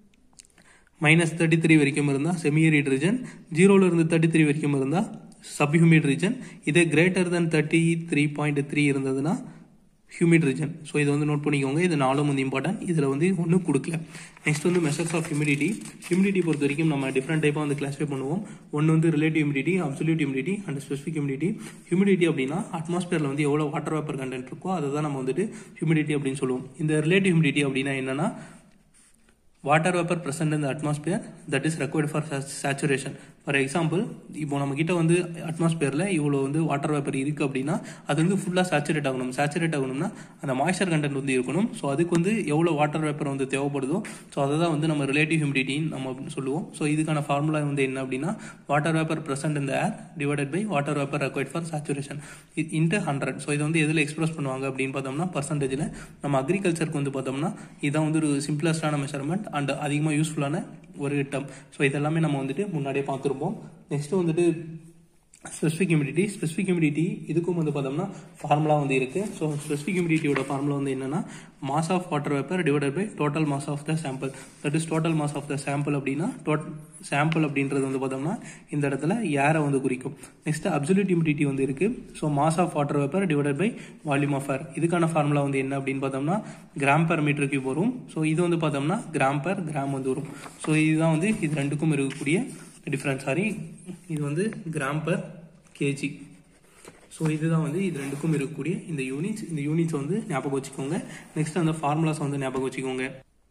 -33 வரைக்கும் இருந்தால் செமி ஏரிட் ரீஜன், 0 இருந்து 33 வரைக்கும் இருந்தால் சப்ஹியூமிட் ரீஜன், இதே கிரேட்டர் தென் 33.3 இருந்ததுன்னா ஹியூமிட் ரீஜன். ஸோ இதை வந்து நோட் பண்ணிக்கோங்க. இது 4 வந்து இம்பார்ட்டன்ட், இதில் வந்து ஒன்றும் கொடுக்கல. நெக்ஸ்ட் வந்து மெஷர்ஸ் ஆஃப் ஹியூமிடிட்டி பொறுத்த வரைக்கும் நம்ம டிஃப்ரெண்ட் டைப்பாக வந்து கிளாஸிஃபை பண்ணுவோம். ஒன்று வந்து relative humidity, absolute humidity and specific humidity. Humidity அப்படின்னா அட்மாஸ்பியரில் வந்து எவ்வளோ வாட்டர் வேப்பர் கண்டென்ட் இருக்கோ அதை தான் நம்ம வந்துட்டு ஹியூமிடிட்டி அப்படின்னு சொல்லுவோம். இந்த ரிலேட்டிவ் ஹியூமிடிட்டி அப்படின்னா என்னன்னா water vapor present in the atmosphere that is required for saturation. For example, இப்போ நம்ம கிட்ட வந்து அட்மாஸ்பியரில் இவ்வளோ வந்து வாட்டர் வேப்பர் இருக்குது அப்படின்னா அது வந்து ஃபுல்லாக சேச்சுரேட் ஆகணும்னா அந்த மாய்ஸ்சர் கண்டென்ட் வந்து இருக்கணும். ஸோ அதுக்கு வந்து எவ்வளோ வாட்டர் வேப்பர் வந்து தேவைப்படுதோ ஸோ அதை தான் வந்து நம்ம ரிலேட்டிவ் ஹியூமிடிட்டின்னு நம்ம சொல்லுவோம். ஸோ இதுக்கான ஃபார்முலா வந்து என்ன அப்படின்னா வாட்டர் வேப்பர் ப்ரெசென்ட் இந்த air divided by water vapour required for saturation into 100. So இதை வந்து எதில் எக்ஸ்பிரஸ் பண்ணுவாங்க அப்படின்னு பார்த்தோம்னா பர்சன்டேஜில். நம்ம அக்ரிகல்ச்சருக்கு வந்து பார்த்தோம்னா இதுதான் வந்து ஒரு சிம்பிளஸ்டான மெஷர்மெண்ட் அண்ட் அதிகமாக யூஸ்ஃபுல்லான ஒரு டேர்ம். ஸோ இதெல்லாமே நம்ம வந்துட்டு முன்னாடியே பார்த்துருப்போம். நெக்ஸ்ட் வந்துட்டு ஸ்பெசிஃபிக் ஹியூமிடிட்டி இதுக்கும் வந்து பார்த்தோம்னா ஃபார்முலா வந்து இருக்கு. ஸோ ஸ்பெசிஃபிக் ஹியூமிடிட்டியோட ஃபார்முலா வந்து என்னன்னா mass of water vapour divided by total mass of the sample. That is total mass of the sample அப்படின்னா சாம்பிள் அப்படின்றது வந்து பார்த்தோம்னா இந்த இடத்துல ஏரை வந்து குறிக்கும். நெக்ஸ்ட் அப்சல்யூட் ஹியூமிடிட்டி வந்து இருக்கு. So mass of water vapour divided by volume of air. இதுக்கான ஃபார்முலா வந்து என்ன அப்படின்னு பார்த்தோம்னா கிராம் பெர் மீட்டர் கியூப் வரும். ஸோ இது வந்து பார்த்தோம்னா கிராம் பெர் கிராம் வந்து வரும். ஸோ இதுதான் வந்து இது ரெண்டுக்கும் இருக்கக்கூடிய டிஃப்ரெண்ட். இது வந்து கிராம் பெர் கேஜி. ஸோ இதுதான் வந்து இது ரெண்டுக்கும் இருக்கக்கூடிய இந்த யூனிட்ஸ் வந்து ஞாபகம் வச்சுக்கோங்க. நெக்ஸ்ட் அந்த ஃபார்முலாஸ் வந்து ஞாபகம் வச்சுக்கோங்க.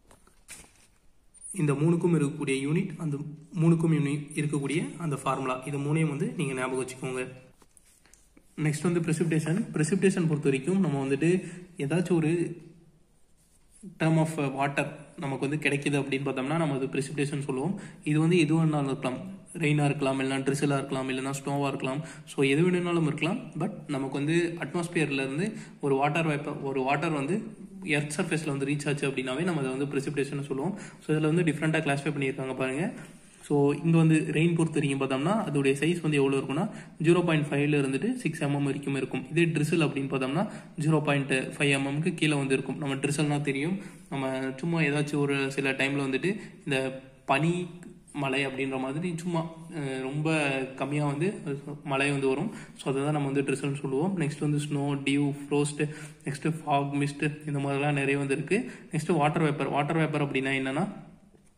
இந்த 3க்கும் இருக்கக்கூடிய யூனிட், அந்த 3க்கும் இருக்கக்கூடிய அந்த ஃபார்முலா, இது 3ஐயும் வந்து நீங்கள் ஞாபகம் வச்சுக்கோங்க. நெக்ஸ்ட் வந்து precipitation பொறுத்த வரைக்கும் நம்ம வந்துட்டு ஏதாச்சும் ஒரு டேர்ம் ஆஃப் வாட்டர் நமக்கு வந்து கிடைக்கிது அப்படின்னு பார்த்தோம்னா நம்ம அது precipitation சொல்லுவோம். இது வந்து எது வேணாலும் இருக்கலாம், ரெயினாக இருக்கலாம், இல்லைனா ட்ரிசிலாக இருக்கலாம், இல்லைனா ஸ்னோவாக இருக்கலாம். ஸோ எது வேணும்னாலும் இருக்கலாம். பட் நமக்கு வந்து அட்மாஸ்பியர்லேருந்து ஒரு வாட்டர் வந்து எர்த் சர்ஃபேஸில் வந்து ரீச் ஆச்சு அப்படின்னாவே நம்ம அதை வந்து precipitation சொல்லுவோம். ஸோ இதில் வந்து டிஃப்ரெண்ட்டாக கிளாஸிஃபை பண்ணியிருக்காங்க பாருங்கள். ஸோ இங்கே வந்து ரெயின் பொறுத்த வரைக்கும் பார்த்தோம்னா அதோடைய சைஸ் வந்து எவ்வளோ இருக்குன்னா 0.5 இருந்துட்டு 6 mm வரைக்கும் இருக்கும். இதே ட்ரிசில் அப்படின்னு பார்த்தோம்னா 0.5 mm கீழே வந்து இருக்கும். நம்ம ட்ரிசல்னா தெரியும், நம்ம சும்மா ஏதாச்சும் ஒரு சில டைமில் வந்துட்டு இந்த பனி மழை அப்படின்ற மாதிரி சும்மா ரொம்ப கம்மியாக வந்து மழை வந்து வரும். ஸோ அதை தான் நம்ம வந்து ட்ரிசல்னு சொல்லுவோம். நெக்ஸ்ட் வந்து snow, dew, frost, next fog, mist, இந்த மாதிரிலாம் நிறைய வந்து இருக்குது. நெக்ஸ்ட்டு வாட்டர் வேப்பர் அப்படின்னா என்னென்னா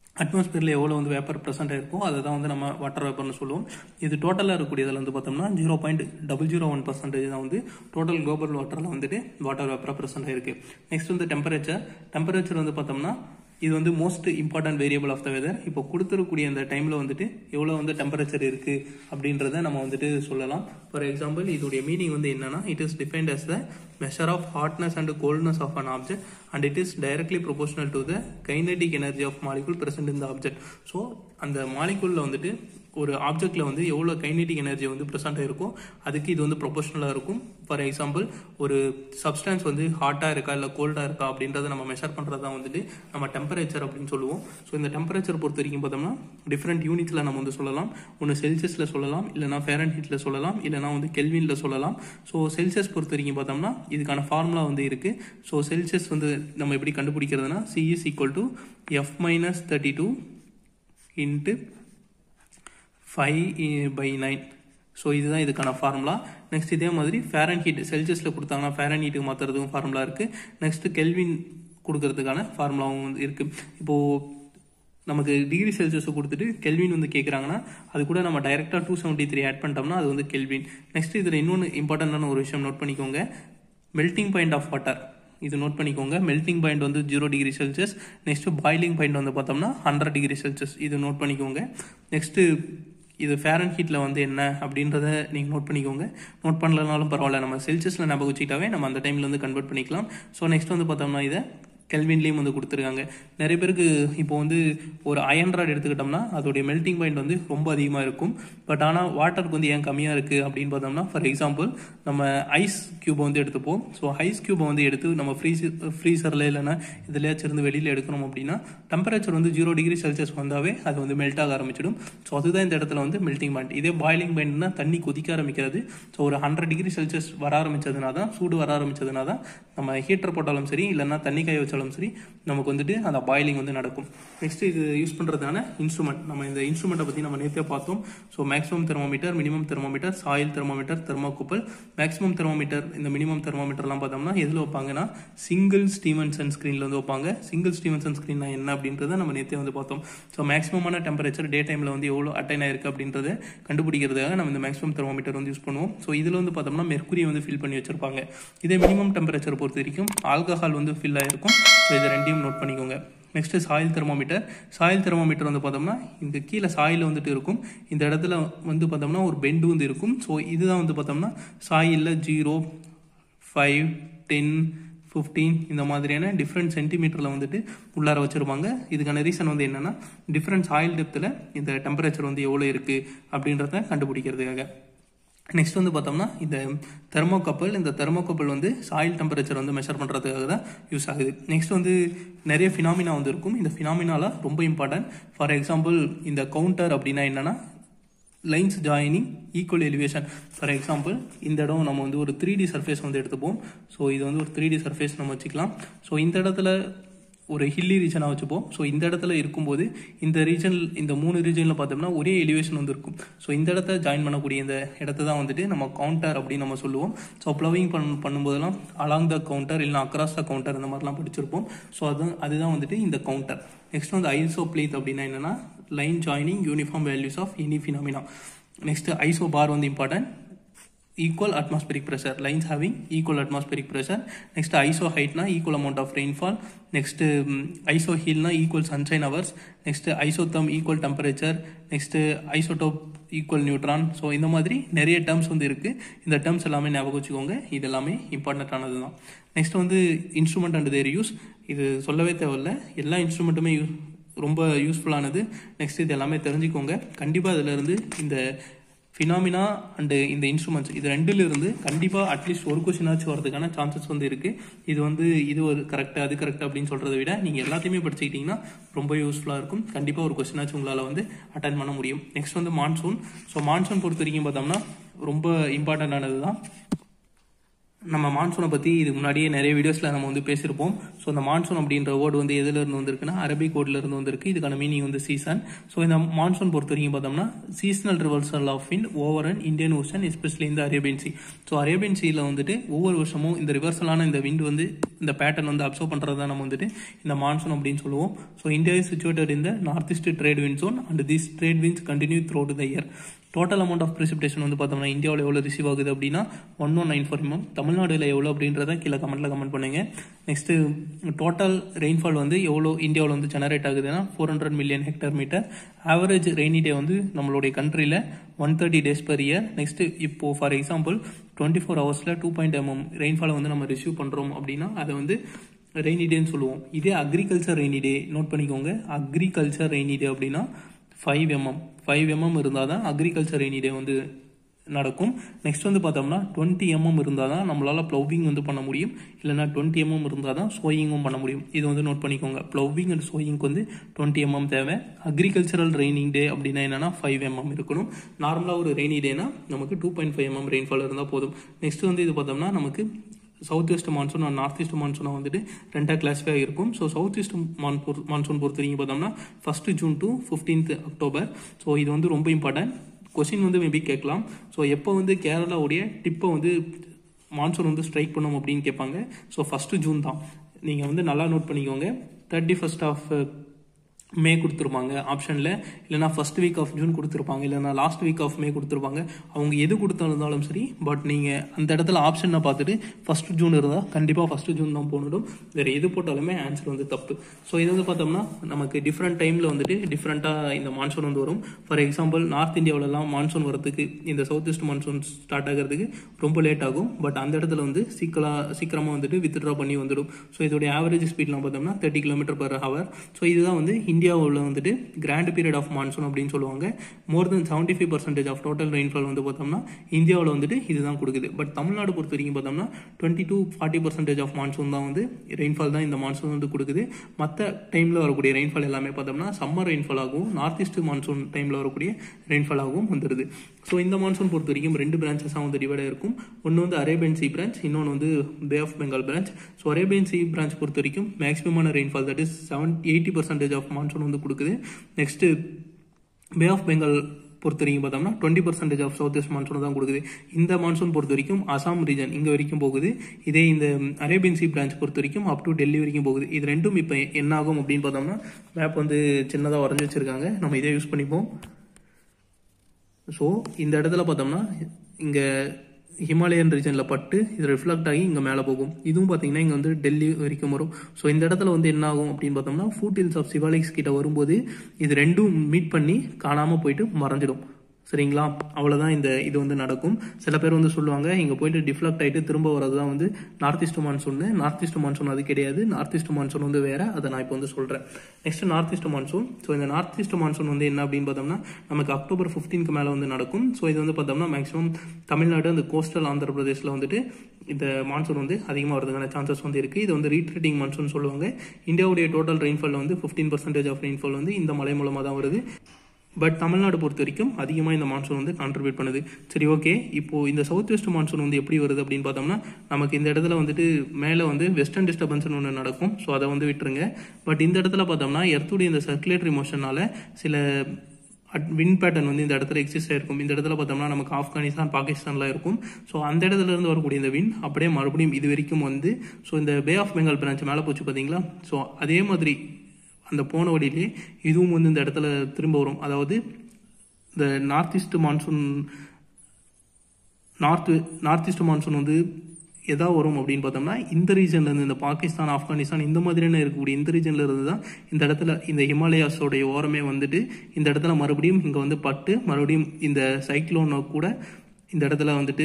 அட்மாஸ்பியரில் எவ்வளோ வந்து வேப்பர் ப்ரெசென்ட் ஆயிருக்கும் அதை தான் வந்து நம்ம வாட்டர் வேப்பர்னு சொல்லுவோம். இது டோட்டலாக இருக்கக்கூடியதில் வந்து பார்த்தோம்னா 0.001% தான் வந்து டோட்டல் குளோபல் வாட்டரில் வந்துட்டு வாட்டர் வேப்பராக ப்ரெசென்ட் ஆயிருக்கு. நெக்ஸ்ட் வந்து டெம்பரேச்சர் வந்து பார்த்தோம்னா இது வந்து most important variable of the weather. இப்போ கொடுத்துருக்கூடிய அந்த டைமில் வந்துட்டு எவ்வளோ வந்து டெம்பரேச்சர் இருக்குது அப்படின்றத நம்ம வந்துட்டு சொல்லலாம். ஃபார் எக்ஸாம்பிள் இதோடைய மீனிங் வந்து என்னன்னா, it is defined as the measure of hotness and coldness of an object and it is directly proportional to the kinetic energy of molecule present in the object. So அந்த மாலிகுலில் வந்துட்டு ஒரு ஆப்ஜெக்டில் வந்து எவ்வளோ kinetic energy வந்து present ஆயிருக்கும் அதுக்கு இது வந்து ப்ரொபோஷனலாக இருக்கும். ஃபார் எக்ஸாம்பிள் ஒரு சப்ஸ்டான்ஸ் வந்து ஹாட்டாக இருக்கா இல்லை கோல்டாக இருக்கா அப்படின்றத நம்ம மெஷர் பண்ணுறது தான் வந்துட்டு நம்ம டெம்பரேச்சர் அப்படின்னு சொல்லுவோம். ஸோ இந்த டெம்பரேச்சர் பொறுத்த வரைக்கும் பார்த்தோம்னா டிஃப்ரெண்ட் யூனிட்ஸில் நம்ம வந்து சொல்லலாம். ஒன்று செல்சியஸில் சொல்லலாம், இல்லைனா ஃபேரன்ஹீட்டில் சொல்லலாம், இல்லைனா வந்து கெல்வினில் சொல்லலாம். ஸோ செல்சியஸ் பொறுத்த வரைக்கும் பார்த்தோம்னா இதுக்கான ஃபார்முலா வந்து இருக்குது. ஸோ செல்சியஸ் வந்து நம்ம எப்படி கண்டுபிடிக்கிறதுனா C is equal to F-32 into 5/9. So இதுதான் இதுக்கான ஃபார்முலா. நெக்ஸ்ட் இதே மாதிரி ஃபேரன்ஹீட் செல்சியஸில் கொடுத்தாங்கன்னா ஃபேரன்ஹீட்டுக்கு மாற்றுறதுக்கும் ஃபார்முலா இருக்குது. நெக்ஸ்ட் கெல்வின் கொடுக்கறதுக்கான ஃபார்முலாவும் வந்து இருக்குது. இப்போது நமக்கு டிகிரி செல்சியஸ் கொடுத்துட்டு கெல்வின் வந்து கேட்குறாங்கன்னா அது கூட நம்ம டைரெக்டாக 273 ஆட் பண்ணிட்டோம்னா அது வந்து கெல்வின். நெக்ஸ்ட் இதில் இன்னொன்று இம்பார்ட்டண்டான ஒரு விஷயம் நோட் பண்ணிக்கோங்க, மெல்டிங் பாயிண்ட் ஆஃப் வாட்டர். இது நோட் பண்ணிக்கோங்க, மெல்டிங் பாயிண்ட் வந்து 0 degree Celsius. Next boiling point வந்து பார்த்தோம்னா 100 டிகிரி செல்சியஸ். இது நோட் பண்ணிக்கோங்க. நெக்ஸ்ட்டு இது ஃபேரன்ஹீட்டில் வந்து என்ன அப்படின்றத நீங்கள் நோட் பண்ணிக்கோங்க. நோட் பண்ணலனாலும் பரவாயில்ல, நம்ம செல்சியஸில் ஞாபகம் வச்சுக்கிட்டாவே நம்ம அந்த டைமில் வந்து கன்வெர்ட் பண்ணிக்கலாம். ஸோ நெக்ஸ்ட் வந்து பார்த்தோம்னா இதை கெல்வின்லேயும் வந்து கொடுத்துருக்காங்க. நிறைய பேருக்கு இப்போ வந்து ஒரு அயன் ராட் எடுத்துக்கிட்டோம்னா அதோடைய மெல்டிங் பாயிண்ட் வந்து ரொம்ப அதிகமாக இருக்கும். பட் ஆனால் வாட்டருக்கு வந்து ஏன் கம்மியாக இருக்குது அப்படின்னு பார்த்தோம்னா, ஃபார் எக்ஸாம்பிள் நம்ம ஐஸ் கியூபை வந்து எடுத்துப்போம். ஸோ ஐஸ் கியூபை வந்து எடுத்து நம்ம ஃப்ரீசரில் இல்லைன்னா இதுலேயாச்சும் இருந்து வெளியில் எடுக்கணும் அப்படின்னா டெம்பரேச்சர் வந்து 0 டிகிரி செல்சியஸ் வந்தாவே அது வந்து மெல்ட் ஆக ஆரம்பிச்சிடும். ஸோ அதுதான் இந்த இடத்துல வந்து மெல்டிங் பாயிண்ட். இதே பாயிலிங் பாயிண்ட்னா தண்ணி கொதிக்க ஆரம்பிக்கிறது. ஸோ ஒரு 100 டிகிரி செல்சியஸ் வர ஆரம்பிச்சதுனா தான், சூடு வர ஆரம்பிச்சதுனா தான் நம்ம ஹீட்டர் போட்டாலும் சரி இல்லைன்னா தண்ணி காய வச்சாலும் சரி நமக்கு வந்துட்டு அந்த பாயிலிங் வந்து நடக்கும். நெக்ஸ்ட் இது யூஸ் பண்றதான இன்ஸ்ட்ருமெண்ட், நம்ம இந்த இன்ஸ்ட்ருமெண்ட்டை பத்தி நம்ம நேற்றே பார்த்தோம். So maximum thermometer, minimum thermometer, soil thermometer, thermocouple. Maximum thermometer இந்த மினிமம் தெர்மோமீட்டர்லாம் பார்த்தோம்னா எதில் வைப்பாங்கன்னா சிங்கிள் ஸ்டீவன்சன் ஸ்க்ரீனில் வந்து வைப்பாங்க. சிங்கிள் ஸ்டீவன்சன் ஸ்க்ரீன் என்ன அப்படின்றத நம்ம நேற்றே வந்து பார்த்தோம். ஸோ மேக்ஸிமமான டெம்பரேச்சர் டே டைமில் வந்து எவ்வளோ அட்டைன் ஆயிருக்கு அப்படின்றத கண்டுபிடிக்கிறதுக்காக நம்ம இந்த மேக்ஸிமம் தெர்மோமீட்டர் வந்து யூஸ் பண்ணுவோம். ஸோ இதில் வந்து பார்த்தோம்னா மெர்க்குரி வந்து ஃபில் பண்ணி வச்சிருப்பாங்க. இதே மினிமம் டெம்பரேச்சர் பொறுத்த வரைக்கும் ஆல்கஹால் வந்து ஃபில் ஆயிருக்கும். ஸோ இது ரெண்டையும் நோட் பண்ணிக்கோங்க. Next soil thermometer. Soil thermometer வந்து பார்த்தோம்னா இந்த கீழே சாயில் வந்துட்டு இருக்கும். இந்த இடத்துல வந்து பார்த்தோம்னா ஒரு பெண்டு வந்து இருக்கும். ஸோ இதுதான் வந்து பார்த்தோம்னா சாயிலில் 0, 5, 10, 15 இந்த மாதிரியான டிஃப்ரெண்ட் சென்டிமீட்டரில் வந்துட்டு உள்ளார வச்சுருப்பாங்க. இதுக்கான ரீசன் வந்து என்னென்னா டிஃப்ரெண்ட் சாயில் டெப்த்தில் இந்த டெம்பரேச்சர் வந்து எவ்வளோ இருக்குது அப்படின்றத கண்டுபிடிக்கிறதுக்காக. நெக்ஸ்ட் வந்து பார்த்தோம்னா இந்த தெர்மோகப்பல். இந்த தெர்மோகப்பல் வந்து சாயில் டெம்பரேச்சர் வந்து மெஷர் பண்ணுறதுக்காக தான் யூஸ் ஆகுது. நெக்ஸ்ட் வந்து நிறைய ஃபினாமினா வந்து இருக்கும். இந்த ஃபினாமினால ரொம்ப இம்பார்ட்டன்ட். ஃபார் எக்ஸாம்பிள் இந்த கவுண்டர் அப்படின்னா என்னன்னா lines joining equal elevation. For example இந்த இடம் நம்ம வந்து ஒரு 3D சர்ஃபேஸ் வந்து எடுத்துப்போம். ஸோ இது வந்து ஒரு 3D சர்ஃபேஸ் நம்ம வச்சுக்கலாம். ஸோ இந்த இடத்துல ஒரு ஹில்லி ரீஜனாக வச்சுப்போம். ஸோ இந்த இடத்துல இருக்கும்போது இந்த ரீஜன், இந்த 3 ரீஜனில் பார்த்தோம்னா ஒரே எலிவேஷன் வந்து இருக்கும். ஸோ இந்த இடத்த ஜாயின் பண்ணக்கூடிய இந்த இடத்த தான் வந்துட்டு நம்ம கவுண்டர் அப்படின்னு நம்ம சொல்லுவோம். ஸோ ப்ளவிங் பண்ணும்போதெல்லாம் அலாங் த கவுண்டர் இல்லைனா அக்ராஸ் த கவுண்டர் இந்த மாதிரிலாம் படிச்சிருப்போம். ஸோ அதுதான் வந்துட்டு இந்த கவுண்டர். நெக்ஸ்ட் வந்து ஐசோப்ளீத் அப்படின்னா என்னன்னா line joining uniform values of any phenomena. Next isobar வந்து important. equal atmospheric pressure, lines having equal atmospheric pressure. Next iso height na equal amount of rainfall. Next iso heel na equal sunshine hours. Next isotherm equal temperature. Next isotope equal neutron. So இந்த மாதிரி நிறைய terms வந்து இருக்குது. இந்த terms எல்லாமே ஞாபகம் வச்சுக்கோங்க. இது எல்லாமே இம்பார்ட்டண்ட்டானது தான். நெக்ஸ்ட் வந்து இன்ஸ்ட்ருமெண்ட் அண்ட் தேர் யூஸ். இது சொல்லவே தேவையில்லை, எல்லா இன்ஸ்ட்ருமெண்ட்டுமே ரொம்ப யூஸ்ஃபுல்லானது. நெக்ஸ்ட் இது எல்லாமே தெரிஞ்சுக்கோங்க. கண்டிப்பாக இதிலிருந்து இந்த ஃபினாமினா அண்டு இந்த இன்ஸ்ட்ருமெண்ட்ஸ் இது ரெண்டுலேருந்து கண்டிப்பாக அட்லீஸ்ட் ஒரு கொஸ்டினாச்சும் வரதுக்கான சான்சஸ் வந்து இருக்குது. இது ஒரு கரெக்டாக அது கரெக்டாக அப்படின்னு சொல்கிறத விட நீங்கள் எல்லாத்தையுமே படிச்சுக்கிட்டிங்கன்னா ரொம்ப யூஸ்ஃபுல்லாக இருக்கும். கண்டிப்பாக ஒரு கொஸ்டினாச்சும் உங்களால் வந்து அட்டன் பண்ண முடியும். நெக்ஸ்ட் வந்து மான்சூன். ஸோ மான்சூன் பொறுத்த வரைக்கும் பார்த்தோம்னா ரொம்ப இம்பார்ட்டண்டானது தான். நம்ம மான்சூனை பற்றி இதுக்கு முன்னாடியே நிறைய வீடியோஸில் நம்ம வந்து பேசியிருப்போம். ஸோ இந்த மான்சூன் அப்படின்ற வேர்டு வந்து எதுலேருந்து வந்திருக்குன்னா அரபிக் வேர்ட்லேருந்து வந்திருக்கு. இதுக்கான மீனிங் வந்து சீசன். ஸோ இந்த மான்சூன் பொறுத்த வரைக்கும் பார்த்தோம்னா seasonal reversal of wind over and Indian ocean especially இந்த அரேபியன் சி. ஸோ அரேபியன் சீயில் வந்துட்டு ஒவ்வொரு வருஷமும் இந்த ரிவர்சலான இந்த விண்ட் வந்து இந்த பேட்டர்ன் வந்து அப்சர்வ் பண்ணுறது தான் நம்ம வந்துட்டு இந்த மான்சூன் அப்படின்னு சொல்லுவோம். So India is situated in the north east trade wind zone and this trade winds continue throughout the year. Total amount of precipitation வந்து பார்த்தோம்னா இந்தியாவில் எவ்வளோ ரிசீவ் ஆகுது அப்படின்னா 1194 mm. தமிழ்நாடுல எவ்வளோ அப்படின்றத கீழே கமெண்ட் பண்ணுங்க. நெக்ஸ்ட் டோட்டல் ரெயின்ஃபால் வந்து எவ்வளோ இந்தியாவில் வந்து ஜெனரேட் ஆகுதுன்னா 400 million hectare. Average rainy day வந்து நம்மளுடைய கண்ட்ரியில் 130 days per year. நெக்ஸ்ட் இப்போ ஃபார் எக்ஸாம்பிள் 24 hours 2.0 mm ரெயின்ஃபாலை வந்து நம்ம ரிசீவ் பண்ணுறோம் அப்படின்னா அதை வந்து ரெய்னி டேன்னு சொல்லுவோம். இதே அக்ரிகல்ச்சர் ரெய்னி டே நோட் பண்ணிக்கோங்க. அக்ரிகல்ச்சர் ரெய்னி டே அப்படின்னா 5 mm இருந்தால் தான் அக்ரிகல்ச்சர் ரெய்னி டே வந்து நடக்கும். நெக்ஸ்ட் வந்து பார்த்தோம்னா 20 mm இருந்தால் தான் நம்மளால் ப்ளவிங் வந்து பண்ண முடியும். இல்லைனா 20 mm இருந்தால் தான் சோயிங்கும் பண்ண முடியும். இது வந்து நோட் பண்ணிக்கோங்க. ப்ளவிங் அண்ட் சோயிங்க்கு வந்து 20 mm தேவை. அக்ரிகல்ச்சரல் ரெய்னிங் டே அப்படின்னா என்னன்னா 5 mm இருக்கணும். நார்மலாக ஒரு ரெய்னி டேனா நமக்கு 2.5 mm ரெயின்ஃபால் இருந்தால் போதும். நெக்ஸ்ட் வந்து இது பார்த்தோம்னா நமக்கு south west monsoon and north east மான்சூனாக வந்துட்டு ரெண்டாக கிளாஸிஃபை இருக்கும். ஸோ சவுத் ஈஸ்ட் மான்சூன் பொறுத்த வரைக்கும் பார்த்தோம்னா 1 June to 15 October. ஸோ இது வந்து ரொம்ப இம்பார்ட்டன்ட். கொஸ்டின் வந்து மேபி கேட்கலாம். ஸோ எப்போ வந்து கேரளாவுடைய டிப்பை வந்து மான்சூன் வந்து ஸ்ட்ரைக் பண்ணும் அப்படின்னு கேட்பாங்க. ஸோ 1 June தான். நீங்கள் வந்து நல்லா நோட் பண்ணிக்கோங்க. 31 May கொடுத்துருப்பாங்க ஆப்ஷனில், இல்லைனா ஃபர்ஸ்ட் வீக் ஆஃப் ஜூன் கொடுத்துருப்பாங்க, இல்லைனா லாஸ்ட் வீக் ஆஃப் மே கொடுத்துருப்பாங்க. அவங்க எது கொடுத்தாலும் சரி, பட் நீங்கள் அந்த இடத்துல ஆப்ஷனை பார்த்துட்டு 1 June இருந்தால் கண்டிப்பாக 1 June தான் போகணும். வேறு எது போட்டாலுமே ஆன்சர் வந்து தப்பு. ஸோ இது வந்து பார்த்தோம்னா நமக்கு டிஃப்ரெண்ட் டைமில் வந்துட்டு டிஃப்ரெண்ட்டாக இந்த மான்சூன் வந்து வரும். ஃபார் எக்ஸாம்பிள் நார்த் இந்தியாவிலலாம் மான்சூன் வரதுக்கு இந்த சவுத் ஈஸ்ட் மான்சூன் ஸ்டார்ட் ஆகிறதுக்கு ரொம்ப லேட் ஆகும். பட் அந்த இடத்துல வந்து சீக்கிரமாக வந்துட்டு வித்ட்ரா பண்ணி வந்துடும். ஸோ இதோடைய ஆவரேஜ் ஸ்பீட்லாம் பார்த்தோம்னா 30 km/h. ஸோ இதுதான் வந்து இந்தியாவில் வந்துட்டு கிராண்ட் பீரியட் ஆஃப் மான்சூன் அப்படின்னு சொல்லுவாங்க. More than 75% of total rainfall வந்து பார்த்தோம்னா இந்தியாவில் வந்துட்டு இதுதான் கொடுக்குது. பட் தமிழ்நாடு பொறுத்த வரைக்கும் பார்த்தோம்னா 20 to 40% ஆஃப் மான்சூன் தான் வந்து ரெயின்ஃபால் தான் இந்த மான்சூன் வந்து கொடுக்குது. மற்ற டைமில் வரக்கூடிய ரெயின்ஃபால் எல்லாமே பார்த்தோம்னா சம்மர் ரெயின்ஃபால் ஆகும், நார்த் ஈஸ்ட் மான்சூன் டைமில் வரக்கூடிய ரெயின்ஃபால் ஆகும் வந்துடுது. ஸோ இந்த மான்சூன் பொறுத்த வரைக்கும் 2 பிரான்ச்சஸாக வந்து டிவைட் ஆயிருக்கும். ஒன்று வந்து அரேபியன் சி பிரான்ச், இன்னொன்று வந்து bay of Bengal branch. So Arabian sea branch பொறுத்த வரைக்கும் மேக்ஸிமமான rainfall that is 80% of monsoon வந்து கொடுக்குது. நெக்ஸ்ட் பே ஆஃப் பெங்கால் பொறுத்த வரைக்கும் பார்த்தோம்னா 20% ஆஃப் சவுத் வெஸ்ட் மான்சூன் தான் கொடுக்குது. இந்த மான்சூன் பொறுத்த வரைக்கும் அசாம் ரீஜன் இங்கே வரைக்கும் போகுது. இதே இந்த அரேபியன் சி பிரான்ச் பொறுத்த வரைக்கும் அப் டு டெல்லி வரைக்கும் போகுது. இது ரெண்டும் இப்போ என்ன ஆகும் அப்படின்னு பார்த்தோம்னா மேப் வந்து சின்னதாக வரைஞ்சி வச்சிருக்காங்க, நம்ம இதே யூஸ் பண்ணிப்போம். ஸோ இந்த இடத்துல பார்த்தோம்னா இங்கே ஹிமாலயன் ரீஜனில் பட்டு இது ரிஃப்ளெக்ட் ஆகி இங்கே மேலே போகும். இதுவும் பார்த்தீங்கன்னா இங்கே வந்து டெல்லி வரைக்கும் வரும். ஸோ இந்த இடத்துல வந்து என்ன ஆகும் அப்படின்னு பார்த்தோம்னா ஃபூட் ஹில்ஸ் ஆஃப் சிவாலிக்ஸ் கிட்ட வரும்போது இது ரெண்டும் மீட் பண்ணி காணாமல் போயிட்டு மறைஞ்சிடும். சரிங்களா, அவ்வளோதான் இந்த இது வந்து நடக்கும். சில பேர் வந்து சொல்லுவாங்க இங்கே போயிட்டு டிஃப்ளெக்ட் ஆகிட்டு திரும்ப வரது தான் வந்து north east monsoon. North east monsoon அது கிடையாது. நார்த் ஈஸ்ட் மான்சூன் வந்து வேற, அதை நான் இப்போ வந்து சொல்கிறேன். Next north east monsoon. So இந்த நார்த் ஈஸ்ட் மான்சூன் வந்து என்ன அப்படின்னு பார்த்தோம்னா நமக்கு October 15 மேலே வந்து நடக்கும். ஸோ இது வந்து பார்த்தோம்னா மேக்ஸிமம் தமிழ்நாடு அந்த கோஸ்டல் ஆந்திர பிரதேசில் வந்துட்டு இந்த மான்சூன் வந்து அதிகமாக வரதுக்கான சான்சஸ் வந்து இருக்குது. இது வந்து ரீட்ரீட்டிங் மான்சூன் சொல்லுவாங்க. இந்தியாவுடைய டோட்டல் ரெயின்ஃபால் வந்து 15% ஆஃப் ரெயின்ஃபால் வந்து இந்த மலை மூலமாக தான் வருது. பட் தமிழ்நாடு பொறுத்த வரைக்கும் அதிகமாக இந்த மான்சூன் வந்து கான்ட்ரிபியூட் பண்ணுது. சரி, ஓகே. இப்போது இந்த சவுத் வெஸ்ட் மான்சூன் வந்து எப்படி வருது அப்படின்னு பார்த்தோம்னா நமக்கு இந்த இடத்துல வந்துட்டு மேலே வந்து வெஸ்டர்ன் டிஸ்டர்பன்ஸ்னு ஒன்று நடக்கும். ஸோ அதை வந்து விட்டுருங்க. பட் இந்த இடத்துல பார்த்தோம்னா எர்த்துடைய இந்த சர்க்குலேட்டரி மோஷனால் சில விண்ட் பேட்டர்ன் வந்து இந்த இடத்துல எக்ஸிஸ்ட் ஆயிருக்கும். இந்த இடத்துல பார்த்தோம்னா நமக்கு ஆப்கானிஸ்தான், பாகிஸ்தான்லாம் இருக்கும். ஸோ அந்த இடத்துல இருந்து வரக்கூடிய இந்த விண்ட் அப்படியே மறுபடியும் இது வரைக்கும் வந்து ஸோ இந்த பே ஆஃப் பெங்கால் பிரான்ச் மேலே போச்சு பார்த்தீங்களா. ஸோ அதே மாதிரி அந்த போன வழியிலே இதுவும் வந்து இந்த இடத்துல திரும்ப வரும். அதாவது இந்த நார்த் ஈஸ்ட் மான்சூன் வந்து எதா வரும் அப்படின்னு பார்த்தோம்னா இந்த ரீஜன்லேருந்து இந்த பாகிஸ்தான், ஆப்கானிஸ்தான் இந்த மாதிரியான இருக்கக்கூடிய இந்த ரீஜன்ல இருந்து தான் இந்த இடத்துல இந்த ஹிமாலயாஸோடைய ஓரமே வந்துட்டு இந்த இடத்துல மறுபடியும் இங்கே வந்து பட்டு மறுபடியும் இந்த சைக்ளோனை கூட இந்த இடத்துல வந்துட்டு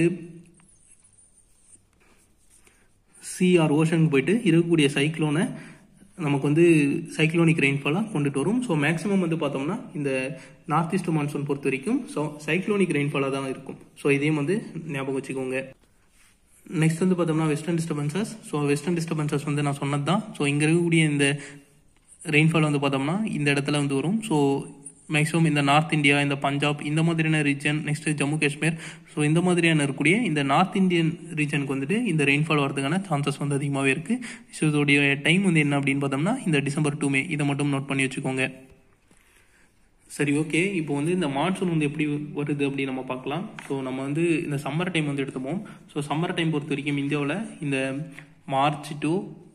ஓஷனுக்கு போயிட்டு இருக்கக்கூடிய சைக்ளோனை நமக்கு வந்து சைக்ளோனிக் ரெயின்ஃபாலாக கொண்டுட்டு வரும். ஸோ மேக்ஸிமம் வந்து பார்த்தோம்னா இந்த நார்த் ஈஸ்ட் மான்சூன் பொறுத்த வரைக்கும் ஸோ சைக்ளோனிக் ரெயின்ஃபாலாக தான் இருக்கும். ஸோ இதையும் வந்து ஞாபகம் வச்சுக்கோங்க. நெக்ஸ்ட் வந்து பார்த்தோம்னா western disturbances. So western disturbances வந்து நான் சொன்னது தான். ஸோ இங்கே இருக்கக்கூடிய இந்த ரெயின்ஃபால் வந்து பார்த்தோம்னா இந்த இடத்துல வந்து வரும். ஸோ மேக்ஸிமம் இந்த நார்த் இந்தியா, இந்த பஞ்சாப் இந்த மாதிரியான region, next Jammu Kashmir, so இந்த மாதிரியான இருக்கக்கூடிய இந்த நார்த் இந்தியன் ரீஜனுக்கு வந்துட்டு இந்த ரெயின்ஃபால் வரதுக்கான சான்சஸ் வந்து அதிகமாகவே இருக்குது. ஸோ இதோடைய டைம் வந்து என்ன அப்படின்னு பார்த்தோம்னா இந்த December to May, இதை மட்டும் நோட் பண்ணி வச்சுக்கோங்க. சரி, ஓகே. இப்போ வந்து இந்த மான்சூன் வந்து எப்படி வருது அப்படின்னு நம்ம பார்க்கலாம். ஸோ நம்ம வந்து இந்த சம்மர் டைம் வந்து எடுத்துப்போம். ஸோ சம்மர் டைம் பொறுத்த வரைக்கும் இந்தியாவில் இந்த மார்ச் டு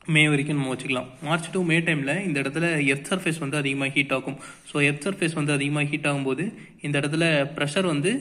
மே வரைக்கும் நம்ம வச்சுக்கலாம். மார்ச் டு மே டைமில் இந்த இடத்துல எர்த் சர்ஃபேஸ் வந்து அதிகமாக ஹீட் ஆகும். ஸோ எர்த் சர்ஃபேஸ் வந்து அதிகமாக ஹீட் ஆகும்போது இந்த இடத்துல ப்ரெஷர் வந்து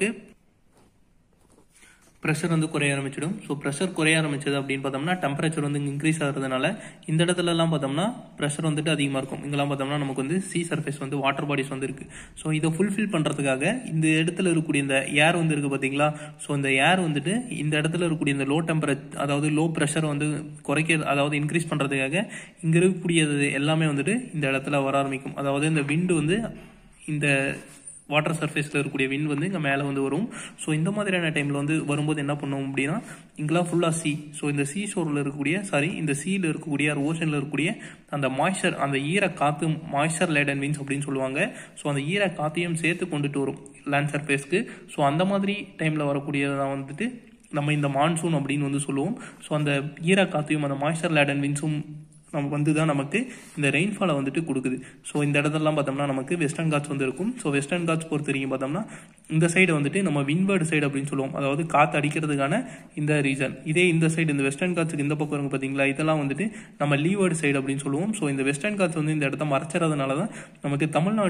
குறைய ஆரம்பிச்சிடும். ஸோ ப்ரெஷர் குறைய ஆரம்பிச்சது அப்படின்னு பார்த்தோம்னா டெம்பரேச்சர் வந்து இன்க்ரீஸ் ஆகிறதுனால இந்த இடத்துலலாம் பார்த்தோம்னா ப்ரெஷர் வந்துட்டு அதிகமாக இருக்கும். இங்கெல்லாம் பார்த்தோம்னா நமக்கு வந்து சி சர்ஃபேஸ் வந்து வாட்டர் பாடிஸ் வந்து இருக்குது. ஸோ இதை ஃபுல்ஃபில் பண்ணுறதுக்காக இந்த இடத்துல இருக்கக்கூடிய இந்த ஏர் வந்து இருக்குது பார்த்தீங்களா. ஸோ இந்த ஏர் வந்துட்டு இந்த இடத்துல இருக்கக்கூடிய இந்த லோ டெம்பரேச்சர், அதாவது லோ ப்ரெஷர் வந்து அதாவது இன்க்ரீஸ் பண்ணுறதுக்காக இங்கே இருக்கக்கூடியது எல்லாமே வந்துட்டு இந்த இடத்துல வர ஆரம்பிக்கும். அதாவது இந்த விண்டு வந்து இந்த வாட்டர் சர்ஃபேஸில் இருக்கக்கூடிய விண்ட் வந்து இங்கே மேலே வந்து வரும். ஸோ இந்த மாதிரியான டைமில் வந்து வரும்போது என்ன பண்ணுவோம் அப்படின்னா இங்கெல்லாம் ஃபுல்லாக சி. ஸோ இந்த சி ஷோரில் இந்த சீயில் இருக்கக்கூடிய ஓஷனில் இருக்கக்கூடிய அந்த மாய்ஸ்சர், அந்த ஈர காற்று, மாய்ஸ்சர் லேடன் விண்ட்ஸ் அப்படின்னு சொல்லுவாங்க. ஸோ அந்த ஈர காற்றையும் சேர்த்து கொண்டுட்டு வரும் லேண்ட் சர்ஃபேஸ்க்கு. ஸோ அந்த மாதிரி டைமில் வரக்கூடியதான் வந்துட்டு நம்ம இந்த மான்சூன் அப்படின்னு வந்து சொல்லுவோம். ஸோ அந்த ஈர காற்றையும் அந்த மாய்ஸ்சர் லேடன் விண்ட்ஸும் நமக்கு வந்து தான் நமக்கு இந்த ரெயின்ஃபாலை வந்துட்டு கொடுக்குது. ஸோ இந்த இடத்துலலாம் பார்த்தோம்னா நமக்கு வெஸ்டர்ன் காட்ஸ் வந்து இருக்கும். ஸோ வெஸ்டர்ன் காட்ஸ் பொறுத்த வரைக்கும் பார்த்தோம்னா இந்த சைடு வந்துட்டு நம்ம விண்வேர்டு சைடு அப்படின்னு சொல்லுவோம். அதாவது காற்று அடிக்கிறதுக்கான இந்த ரீஜன். இதே இந்த சைடு இந்த வெஸ்டர்ன் காட்ஸுக்கு இந்த பக்கம் இருக்கு பார்த்தீங்களா, இதெல்லாம் வந்துட்டு நம்ம லீவர்டு சைடு அப்படின்னு சொல்லுவோம். ஸோ இந்த வெஸ்டர்ன் காட்ஸ் வந்து இந்த இடத்த மறைச்சிறதுனால தான் நமக்கு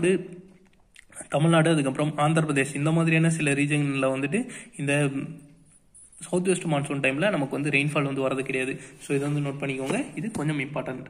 தமிழ்நாடு அதுக்கப்புறம் ஆந்திர பிரதேஷ் இந்த மாதிரியான சில ரீஜனில் வந்துட்டு இந்த சவுத் வெஸ்ட் மான்சூன் டைமில் நமக்கு வந்து ரெயின்ஃபால் வந்து வரது கிடையாது. ஸோ இதை வந்து நோட் பண்ணிக்கோங்க, இது கொஞ்சம் இம்பார்ட்டன்ட்.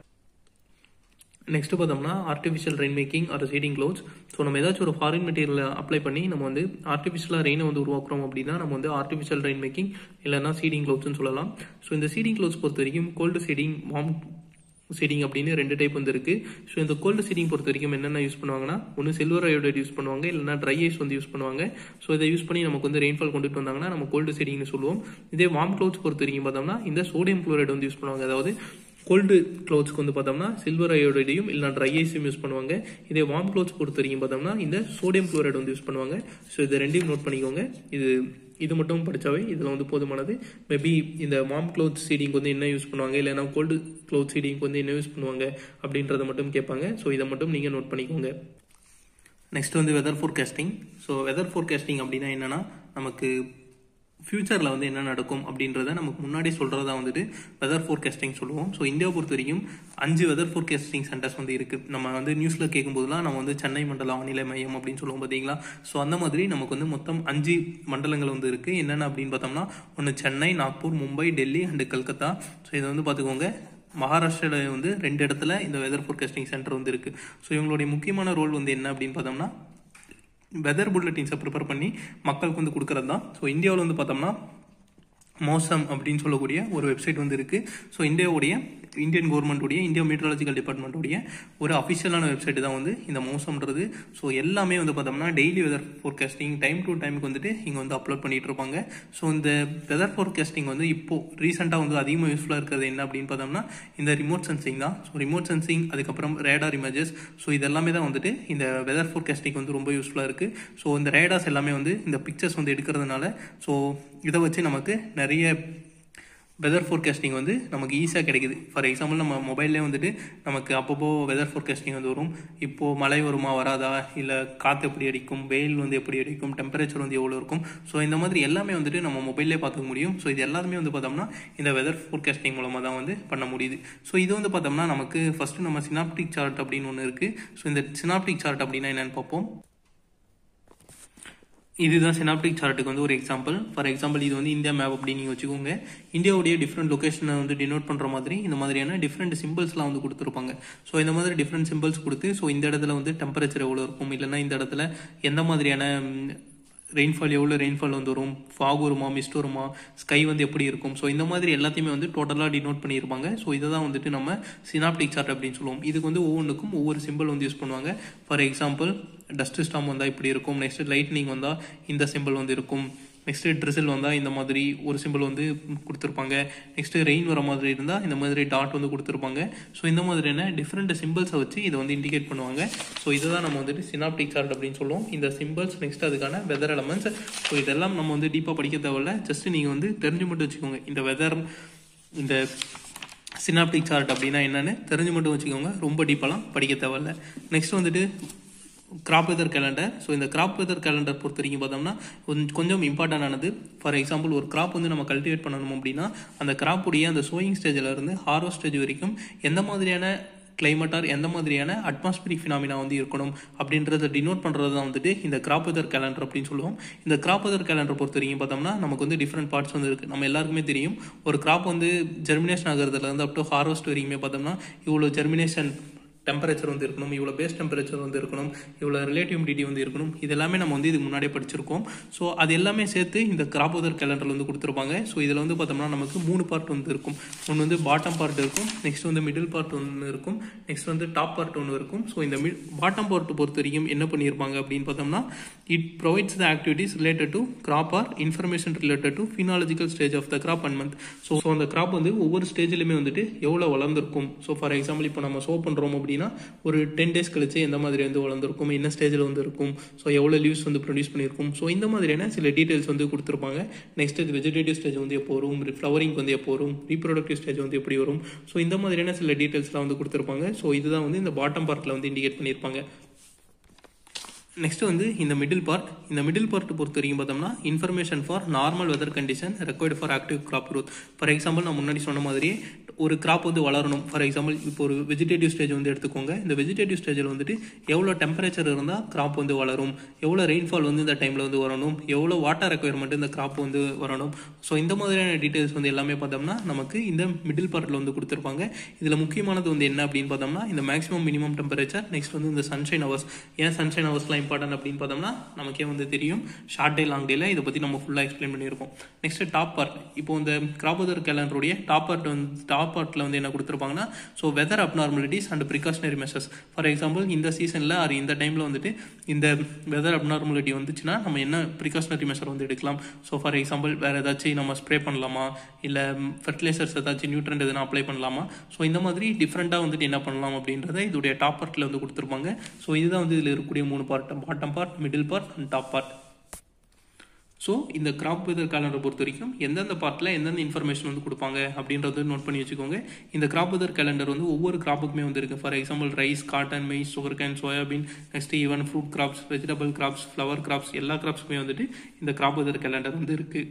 நெக்ஸ்ட் பார்த்தோம்னா artificial rain making or seeding clouds. So நம்ம ஏதாச்சும் ஒரு ஃபாரின் மெட்டீரியலை அப்ளை பண்ணி நம்ம வந்து ஆர்டிஃபிஷியலாக ரெயினை வந்து உருவாக்குறோம் அப்படின்னா நம்ம வந்து ஆர்டிஃபிஷியல் ரெயின் மேக்கிங் இல்லைனா சீடிங் க்ளவுட்ஸ்னு சொல்லலாம். ஸோ இந்த சீடிங் க்ளவுட்ஸ் பொறுத்த வரைக்கும் கோல்டு சீடிங், வார்ம் சீடிங் அப்படின்னு 2 டைப் வந்து இருக்கு. ஸோ இந்த கோல்டு சீடிங் பொறுத்த வரைக்கும் என்னென்ன யூஸ் பண்ணுவாங்கன்னா ஒன்று சில்வர் அயோடைட் யூஸ் பண்ணுவாங்க, இல்லைனா ட்ரை ஐஸ் வந்து யூஸ் பண்ணுவாங்க. ஸோ இதை யூஸ் பண்ணி நமக்கு வந்து ரெயின்ஃபால் கொண்டுட்டு வந்தாங்கன்னா நம்ம கோல்டு சீடிங்னு சொல்லுவோம். இதே வார்ம் க்ளவுட்ஸ் பொறுத்த வரைக்கும் பார்த்தோம்னா இந்த சோடியம் குளோரைடு வந்து யூஸ் பண்ணுவாங்க. அதாவது கோல்டு க்ளவுட்ஸ்க்கு வந்து பார்த்தோம்னா சில்வர் அயோடைடையும் இல்லைனா ட்ரை ஐஸும் யூஸ் பண்ணுவாங்க. இதே வார்ம் க்ளவுட்ஸ் பொறுத்த வரைக்கும் பார்த்தோம்னா இந்த சோடியம் குளோரைடு வந்து யூஸ் பண்ணுவாங்க. ஸோ இது ரெண்டையும் நோட் பண்ணிக்கோங்க. இது மட்டும் படித்தாவே இதில் வந்து போதுமானது. மேபி இந்த வார்ம் க்ளவுட் சீடிங் வந்து என்ன யூஸ் பண்ணுவாங்க, இல்லைனா கோல்டு க்ளவுட் சீடிங் வந்து என்ன யூஸ் பண்ணுவாங்க அப்படின்றத மட்டும் கேட்பாங்க. ஸோ இதை மட்டும் நீங்கள் நோட் பண்ணிக்கோங்க. நெக்ஸ்ட் வந்து weather forecasting. So weather forecasting அப்படின்னா என்னன்னா நமக்கு ஃபியூச்சரில் வந்து என்ன நடக்கும் அப்படின்றத நமக்கு முன்னாடி சொல்கிறதா வந்துட்டு வெதர் ஃபோர்காஸ்டிங் சொல்லுவோம். ஸோ இந்தியாவை பொறுத்த வரைக்கும் 5 வெதர் ஃபோர்காஸ்டிங் சென்டர்ஸ் வந்து இருக்குது. நம்ம வந்து நியூஸில் கேட்கும்போதுலாம் நம்ம வந்து சென்னை மண்டல வானிலை மையம் அப்படின்னு சொல்லுவோம் பார்த்தீங்களா. ஸோ அந்த மாதிரி நமக்கு வந்து மொத்தம் 5 மண்டலங்கள் வந்து இருக்குது. என்னென்ன அப்படின்னு பார்த்தோம்னா ஒன்று சென்னை, நாக்பூர், மும்பை, டெல்லி அண்டு கல்கத்தா. ஸோ இதை வந்து பார்த்துக்கோங்க. மகாராஷ்டிராவில் வந்து 2 இடத்துல இந்த வெதர் ஃபோர்காஸ்டிங் சென்டர் வந்து இருக்குது. ஸோ இவங்களுடைய முக்கியமான ரோல் வந்து என்ன அப்படின்னு பார்த்தோம்னா வெதர் புல்லட்டின்ஸை ப்ரிப்பேர் பண்ணி மக்களுக்கு வந்து கொடுக்கறது தான். ஸோ இந்தியாவில் வந்து பார்த்தோம்னா மோசம் அப்படின்னு சொல்லக்கூடிய ஒரு வெப்சைட் வந்து இருக்குது. ஸோ இந்தியன் கவர்மெண்ட்டுடைய இந்தியா மீட்ரலாஜிக்கல் டிபார்ட்மெண்ட்டுடைய ஒரு அஃபிஷியலான வெப்சைட் தான் வந்து இந்த மோசம்ன்றது. ஸோ எல்லாமே வந்து பார்த்தோம்னா daily weather forecasting time to டைமுக்கு வந்துட்டு இங்கே வந்து அப்லோட் பண்ணிட்டு இருப்பாங்க. ஸோ இந்த வெதர் ஃபோர்காஸ்டிங் வந்து இப்போ ரீசெண்டாக வந்து அதிகமாக யூஸ்ஃபுல்லாக இருக்கிறது என்ன அப்படின்னு பார்த்தோம்னா இந்த ரிமோட் சென்சிங் தான். ஸோ ரிமோட் சென்சிங் அதுக்கப்புறம் ரேடார் இமேஜஸ். ஸோ இது எல்லாமே தான் வந்துட்டு இந்த வெதர் ஃபோர்காஸ்டிங் வந்து ரொம்ப யூஸ்ஃபுல்லாக இருக்குது. ஸோ இந்த ரேடார்ஸ் எல்லாமே வந்து இந்த பிக்சர்ஸ் வந்து எடுக்கிறதுனால ஸோ இதை வச்சு நமக்கு நிறைய வெதர் ஃபோர்காஸ்டிங் வந்து நமக்கு ஈஸியாக கிடைக்குது. ஃபார் எக்ஸாம்பிள் நம்ம மொபைல்லே வந்துட்டு நமக்கு அப்பப்போ வெதர் ஃபோர்காஸ்டிங் வந்து வரும். இப்போது மழை வருமா வராதா, இல்லை காற்று எப்படி அடிக்கும், வெயில் வந்து எப்படி அடிக்கும், டெம்பரேச்சர் வந்து எவ்வளோ இருக்கும். ஸோ இந்த மாதிரி எல்லாமே வந்துட்டு நம்ம மொபைல்லே பார்த்துக்க முடியும். ஸோ இது எல்லாருமே வந்து பார்த்தோம்னா இந்த வெதர் ஃபோர்காஸ்டிங் மூலமாக தான் வந்து பண்ண முடியுது. ஸோ இது வந்து பார்த்தோம்னா நமக்கு ஃபஸ்ட்டு நம்ம சினாப்டிக் சார்ட் அப்படின்னு ஒன்று இருக்குது. ஸோ இந்த சினாப்டிக் சார்ட் அப்படின்னா என்னென்னு பார்ப்போம். இதுதான் சினாப்டிக் சார்ட்டுக்கு வந்து ஒரு எக்ஸாம்பிள். ஃபார் எக்ஸாம்பிள் இது வந்து இந்தியா மேப் அப்படின்னு நீங்கள் வச்சுக்கோங்க. இந்தியாவுடைய டிஃப்ரெண்ட் லொக்கேஷனை வந்து டினோட் பண்ணுற மாதிரி இந்த மாதிரியான டிஃப்ரெண்ட் சிம்பிள்ஸ்லாம் வந்து கொடுத்துருப்பாங்க. ஸோ இந்த மாதிரி டிஃப்ரெண்ட் சிம்பிள்ஸ் கொடுத்து ஸோ இந்த இடத்துல வந்து டெம்பரேச்சர் எவ்வளோ இருக்கும், இல்லைன்னா இந்த இடத்துல எந்த மாதிரியான ரெயின்ஃபால், எவ்வளோ ரெயின்ஃபால் வந்து வரும், ஃபாக் வருமா, மிஸ்ட் வருமா, ஸ்கை வந்து எப்படி இருக்கும். ஸோ இந்த மாதிரி எல்லாத்தையுமே வந்து டோட்டலாக டினோட் பண்ணியிருப்பாங்க. ஸோ இதை தான் வந்துட்டு நம்ம சினாப்டிக் சார்ட் அப்படின்னு சொல்லுவோம். இதுக்கு வந்து ஒவ்வொன்றுக்கும் ஒவ்வொரு சிம்பிள் வந்து யூஸ் பண்ணுவாங்க. ஃபார் எக்ஸாம்பிள் டஸ்ட் ஸ்டாம் வந்தால் இப்படி இருக்கும், நெக்ஸ்ட் லைட்னிங் வந்தால் இந்த சிம்பிள் வந்து இருக்கும், நெக்ஸ்ட்டு ட்ரிசில் வந்தால் இந்த மாதிரி ஒரு சிம்பிள் வந்து கொடுத்துருப்பாங்க, நெக்ஸ்ட்டு ரெயின் வர மாதிரி இருந்தால் இந்த மாதிரி டாட் வந்து கொடுத்துருப்பாங்க. ஸோ இந்த மாதிரியான டிஃப்ரெண்ட் சிம்பிள்ஸை வச்சு இதை வந்து இண்டிகேட் பண்ணுவாங்க. ஸோ இதை தான் நம்ம வந்துட்டு சினாப்டிக் சார்ட் அப்படின்னு சொல்லுவோம். இந்த சிம்பிள்ஸ் நெக்ஸ்ட் அதுக்கான வெதர் எலமெண்ட்ஸ். ஸோ இதெல்லாம் நம்ம வந்து டீப்பாக படிக்க தேவையில்ல, ஜஸ்ட் நீங்கள் வந்து தெரிஞ்சு மட்டும் வச்சுக்கோங்க. இந்த வெதர், இந்த சினாப்டிக் சார்ட் அப்படின்னா என்னன்னு தெரிஞ்சு மட்டும் வச்சுக்கோங்க, ரொம்ப டீப்பாலாம் படிக்க தேவையில்ல. நெக்ஸ்ட் வந்துட்டு கிராப் வெதர் கேலண்டர். ஸோ இந்த கிராப் வெதர் கேலண்டர் பொறுத்த வரைக்கும் பார்த்தோம்னா கொஞ்சம் இம்பார்ட்டண்டானது. ஃபார் எக்ஸாம்பிள் ஒரு கிராப் வந்து நம்ம கல்டிவேட் பண்ணணும் அப்படின்னா அந்த கிராப்புடைய அந்த சோயிங் ஸ்டேஜில் இருந்து ஹார்வெஸ்ட் ஸ்டேஜ் வரைக்கும் எந்த மாதிரியான கிளைமேட்டார் எந்த மாதிரியான அட்மாஸ்பியரிக் ஃபினாமினா வந்து இருக்கணும் அப்படின்றத டினோட் பண்ணுறது தான் வந்துட்டு இந்த கிராப் வெதர் கேலண்டர் அப்படின்னு சொல்லுவோம். இந்த கிராப் வெதர் கேலண்டர் பொறுத்த வரைக்கும் பார்த்தோம்னா நமக்கு வந்து டிஃப்ரெண்ட் பார்ட்ஸ் வந்து இருக்குது. நம்ம எல்லாருக்குமே தெரியும் ஒரு கிராப் வந்து ஜெர்மினேஷன் ஆகிறதுலேருந்து அப் டு ஹார்வெஸ்ட் வரைக்குமே பார்த்தோம்னா இவ்வளோ ஜெர்மினேஷன் டெம்பரேச்சர் வந்து இருக்கணும், இவ்வளோ பேஸ் டெம்பரேச்சர் வந்து இருக்கணும், இவ்வளோ ரிலேட்டிவ் ஹியூமிடிட்டி வந்து இருக்கணும். இது எல்லாமே நம்ம வந்து இதுக்கு முன்னாடியே படிச்சிருக்கோம். ஸோ அது எல்லாமே சேர்த்து இந்த கிராப் வெதர் கேலண்டரில் வந்து கொடுத்துருப்பாங்க. ஸோ இதில் வந்து பார்த்தோம்னா நமக்கு 3 பார்ட் வந்து இருக்கும். ஒன்று வந்து பாட்டம் பார்ட் இருக்கும், நெக்ஸ்ட் வந்து மிடில் பார்ட் ஒன்று இருக்கும், நெக்ஸ்ட் வந்து டாப் பார்ட் ஒன்று இருக்கும். ஸோ இந்த பாட்டம் பார்ட் பொறுத்த வரைக்கும் என்ன பண்ணியிருப்பாங்க அப்படின்னு பார்த்தோம்னா it provides the activities related to crop or information related to phenological stage of the crop and month. So அந்த கிராப் வந்து ஒவ்வொரு ஸ்டேஜ்லையுமே வந்துட்டு எவ்வளோ வளர்ந்துருக்கும். ஸோ ஃபார் எக்ஸாம்பிள் இப்போ நம்ம ஷோ பண்ணுறோம் அப்படின்னா ஒரு 10 days கழிச்சு எந்த மாதிரி வந்து வளர்ந்துருக்கும், என்ன ஸ்டேஜில் வந்து இருக்கும், ஸோ எவ்வளோ லீவ்ஸ் வந்து ப்ரொடியூஸ் பண்ணியிருக்கும். ஸோ இந்த மாதிரியான சில டீட்டெயில்ஸ் வந்து கொடுத்துருப்பாங்க. நெக்ஸ்ட் இது வெஜிடேட்டிவ் ஸ்டேஜ் வந்து எப்போ வரும், ஃப்ளவரிங் வந்து எப்போ வரும், ரீப்ரொடக்டிவ் ஸ்டேஜ் வந்து எப்படி வரும். ஸோ இந்த மாதிரியான சில டீட்டெயில்ஸ்லாம் வந்து கொடுத்துருப்பாங்க. ஸோ இதுதான் வந்து இந்த பாட்டம் பார்ட்டில் வந்து இண்டிகேட் பண்ணியிருப்பாங்க. நெக்ஸ்ட் வந்து இந்த மிடில் பார்ட். இந்த மிடில் பார்ட் பொறுத்த வரைக்கும் பார்த்தோம்னா information for normal weather condition required for active crop growth. For example நான் முன்னாடி சொன்ன மாதிரியே ஒரு கிராப் வந்து வளரணும். ஃபார் எக்ஸாம்பிள் இப்போ ஒரு வெஜிடேட்டிவ் ஸ்டேஜ் வந்து எடுத்துக்கோங்க. இந்த வெஜிடேட்டிவ் ஸ்டேஜில் வந்துட்டு எவ்வளோ டெம்பரேச்சர் இருந்தால் கிராப் வந்து வளரும், எவ்வளோ ரெயின்ஃபால் வந்து இந்த டைமில் வந்து வரணும், எவ்வளோ வாட்டர் ரெக்குயர்மெண்ட் இந்த கிராப் வந்து வரணும். ஸோ இந்த மாதிரியான டீட்டெயில்ஸ் வந்து எல்லாமே பார்த்தோம்னா நமக்கு இந்த மிடில் பார்ட்டில் வந்து கொடுத்துருப்பாங்க. இதில் முக்கியமானது வந்து என்ன அப்படின்னு பார்த்தோம்னா இந்த மேக்ஸிமம் மினிமம் டெம்பரேச்சர், நெக்ஸ்ட் வந்து இந்த சன்ஷைன் ஹவர்ஸ். ஏன் சன்ஷைன் ஹவர்ஸ்லாம் இம்பார்ட்டன்ட் அப்படின்னு பார்த்தோம்னா நமக்கே வந்து தெரியும் ஷார்ட் டே லாங் டேல இதை பற்றி நம்ம ஃபுல்லாக எக்ஸ்பிளைன் பண்ணியிருக்கோம். Next top part. இப்போ இந்த கிராப் வெதர் கேலண்டருடைய டாப் பார்ட்டில் வந்து என்ன கொடுத்துருப்பாங்கன்னா so weather abnormalities and precautionary measures. For example இந்த சீசனில் அது இந்த டைமில் வந்துட்டு இந்த வெதர் அப்நார்மலிட்டி வந்துச்சுன்னா நம்ம என்ன ப்ரிகாஷனரி மெஷர் வந்து எடுக்கலாம். ஸோ ஃபார் எக்ஸாம்பிள் வேறு ஏதாச்சும் நம்ம ஸ்ப்ரே பண்ணலாமா, இல்லை ஃபர்டிலைசர்ஸ் ஏதாச்சும் நியூட்ரண்ட் எதுனா அப்ளை பண்ணலாமா. ஸோ இந்த மாதிரி டிஃப்ரெண்ட்டாக வந்துட்டு என்ன பண்ணலாம் அப்படின்றத இதோடைய டாப் பார்ட்டில் வந்து கொடுத்துருப்பாங்க. ஸோ இதுதான் வந்து இதில் இருக்கக்கூடிய 3 part: bottom part, middle part and top part. So இந்த கிராப் வெதர் கேலண்டரை பொறுத்த வரைக்கும் எந்தெந்த பார்ட்டில் எந்தெந்த இன்ஃபர்மேஷன் வந்து கொடுப்பாங்க அப்படின்றத நோட் பண்ணி வச்சுக்கோங்க. இந்த கிராப் வெதர் கேலண்டர் வந்து ஒவ்வொரு கிராப்புக்குமே வந்து இருக்குது. For example rice, cotton, maize, sugar cane, soybean, next even fruit crops, vegetable crops, flower crops, எல்லா கிராப்ஸுமே வந்துட்டு இந்த கிராப் வெதர் கேலண்டர் வந்து இருக்குது.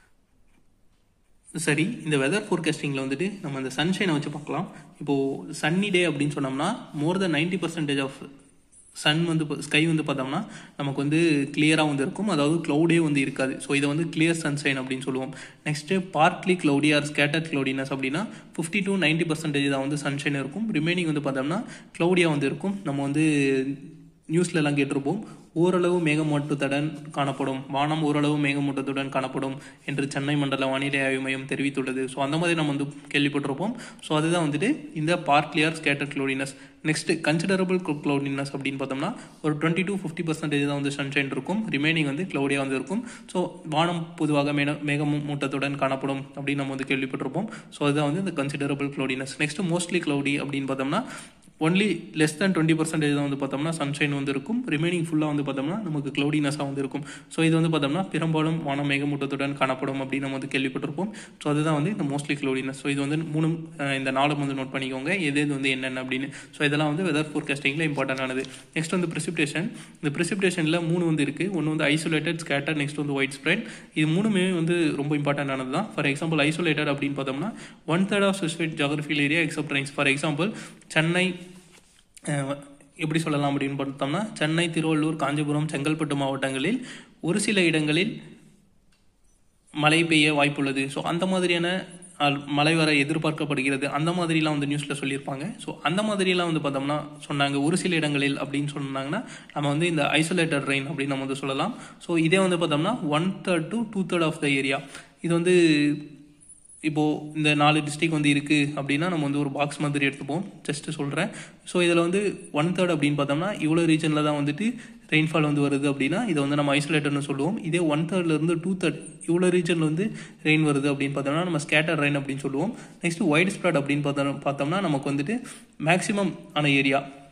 சரி, இந்த வெதர் ஃபோர்காஸ்டிங்கில் வந்துட்டு நம்ம இந்த சன்ஷைனை வச்சு பார்க்கலாம். இப்போது சன்னி டே அப்படின்னு சொன்னோம்னா மோர் தென் 90% ஆஃப் சன் வந்து ஸ்கை வந்து பார்த்தோம்னா நமக்கு வந்து கிளியராக வந்து இருக்கும், அதாவது க்ளவுடே வந்து இருக்காது. ஸோ இதை வந்து கிளியர் சன்ஷைன் அப்படின்னு சொல்லுவோம். Next partly cloudy or scatter cloudiness அப்படின்னா 50 to 90% தான் வந்து சன்ஷைன் இருக்கும். ரிமைனிங் வந்து பார்த்தோம்னா க்ளவுடியாக வந்து இருக்கும். நம்ம வந்து நியூஸ்லலாம் கேட்டிருப்போம், ஓரளவு மேகமூட்டத்துடன் காணப்படும், வானம் ஓரளவு மேகமூட்டத்துடன் காணப்படும் என்று சென்னை மண்டல வானிலை ஆய்வு மையம் தெரிவித்துள்ளது. ஸோ அந்த மாதிரி நம்ம வந்து கேள்விப்பட்டிருப்போம். ஸோ அதுதான் வந்துட்டு இந்த partly or scatter cloudiness. Next considerable cloudiness அப்படின்னு பார்த்தோம்னா ஒரு 20 to 50% தான் வந்து சன்ஷைன் இருக்கும், ரிமைனிங் வந்து க்ளவுடியாக வந்து இருக்கும். ஸோ வானம் பொதுவாக மேகமூட்டத்துடன் காணப்படும் அப்படின்னு நம்ம வந்து கேள்விப்பட்டிருப்போம். ஸோ அதுதான் வந்து இந்த considerable cloudiness. Next mostly cloudy அப்படின்னு பார்த்தோம்னா ஒன்லி லெஸ் தேன் 20% தான் வந்து பார்த்தோம்னா சன்ஷைன் வந்து இருக்கும், ரிமைனிங் ஃபுல்லாக வந்து பார்த்தோம்னா நமக்கு க்ளவுடினஸாக வந்து இருக்கும். ஸோ இது வந்து பார்த்தோம்னா பெரும்பாலும் வானம் மேகமூட்டத்துடன் காணப்படும் அப்படின்னு நம்ம வந்து கேள்விப்பட்டிருப்போம். ஸோ அதுதான் வந்து இந்த மோஸ்ட்லி க்ளவுடினஸ். ஸோ இது வந்து இந்த 4 வந்து நோட் பண்ணிக்கோங்க, எது வந்து என்னென்ன அப்படின்னு. ஸோ இதெல்லாம் வந்து வெதர் ஃபோர்காஸ்டிங்கில் இம்பார்ட்டன்டானது. நெக்ஸ்ட் வந்து ப்ரிசிபிடேஷன். இந்த ப்ரிசிபிடேஷனில் 3 வந்து இருக்குது. ஒன்று வந்து ஐசோலேட்டட், ஸ்கேட்டர், நெக்ஸ்ட் வந்து ஒயிட் ஸ்ப்ரெட். இது 3மே வந்து ரொம்ப இம்பார்ட்டன்டானது தான். ஃபார் எக்ஸாம்பிள் ஐசோலேட்டட் அப்படின்னு பார்த்தோம்னா 1/3 of specific geographical area except rains. For example Chennai எப்படி சொல்லலாம் அப்படின்னு பார்த்தோம்னா சென்னை, திருவள்ளூர், காஞ்சிபுரம், செங்கல்பட்டு மாவட்டங்களில் ஒரு சில இடங்களில் மழை பெய்ய வாய்ப்புள்ளது. ஸோ அந்த மாதிரியான மழை வர எதிர்பார்க்கப்படுகிறது, அந்த மாதிரிலாம் வந்து நியூஸில் சொல்லியிருப்பாங்க. ஸோ அந்த மாதிரிலாம் வந்து பார்த்தோம்னா சொன்னாங்க ஒரு சில இடங்களில் அப்படின்னு சொன்னாங்கன்னா நம்ம வந்து இந்த ஐசோலேட்டட் ரெயின் அப்படின்னு நம்ம வந்து சொல்லலாம். ஸோ இதே வந்து பார்த்தோம்னா 1/3 to 2/3 ஆஃப் த ஏரியா. இது வந்து இப்போது இந்த 4 டிஸ்ட்ரிக் வந்து இருக்குது அப்படின்னா நம்ம வந்து ஒரு பாக்ஸ் மாதிரி எடுத்துப்போம், ஜஸ்ட்டு சொல்கிறேன். ஸோ இதில் வந்து 1/3 அப்படின்னு பார்த்தோம்னா இவ்வளோ ரீஜனில் தான் வந்துட்டு ரெயின்ஃபால் வந்து வருது அப்படின்னா இதை வந்து நம்ம ஐசோலேட்டர்னு சொல்லுவோம். இதே 1/3 to 2/3 இவ்வளோ ரீஜனில் வந்து ரெயின் வருது அப்படின்னு பார்த்தோம்னா நம்ம ஸ்கேட்டர் ரெயின் அப்படின்னு சொல்லுவோம். நெக்ஸ்ட் ஒயிட் ஸ்ப்ரெட் அப்படின்னு பார்த்தோம்னா நமக்கு வந்துட்டு மேக்ஸிமம் ஆன ஏரியா,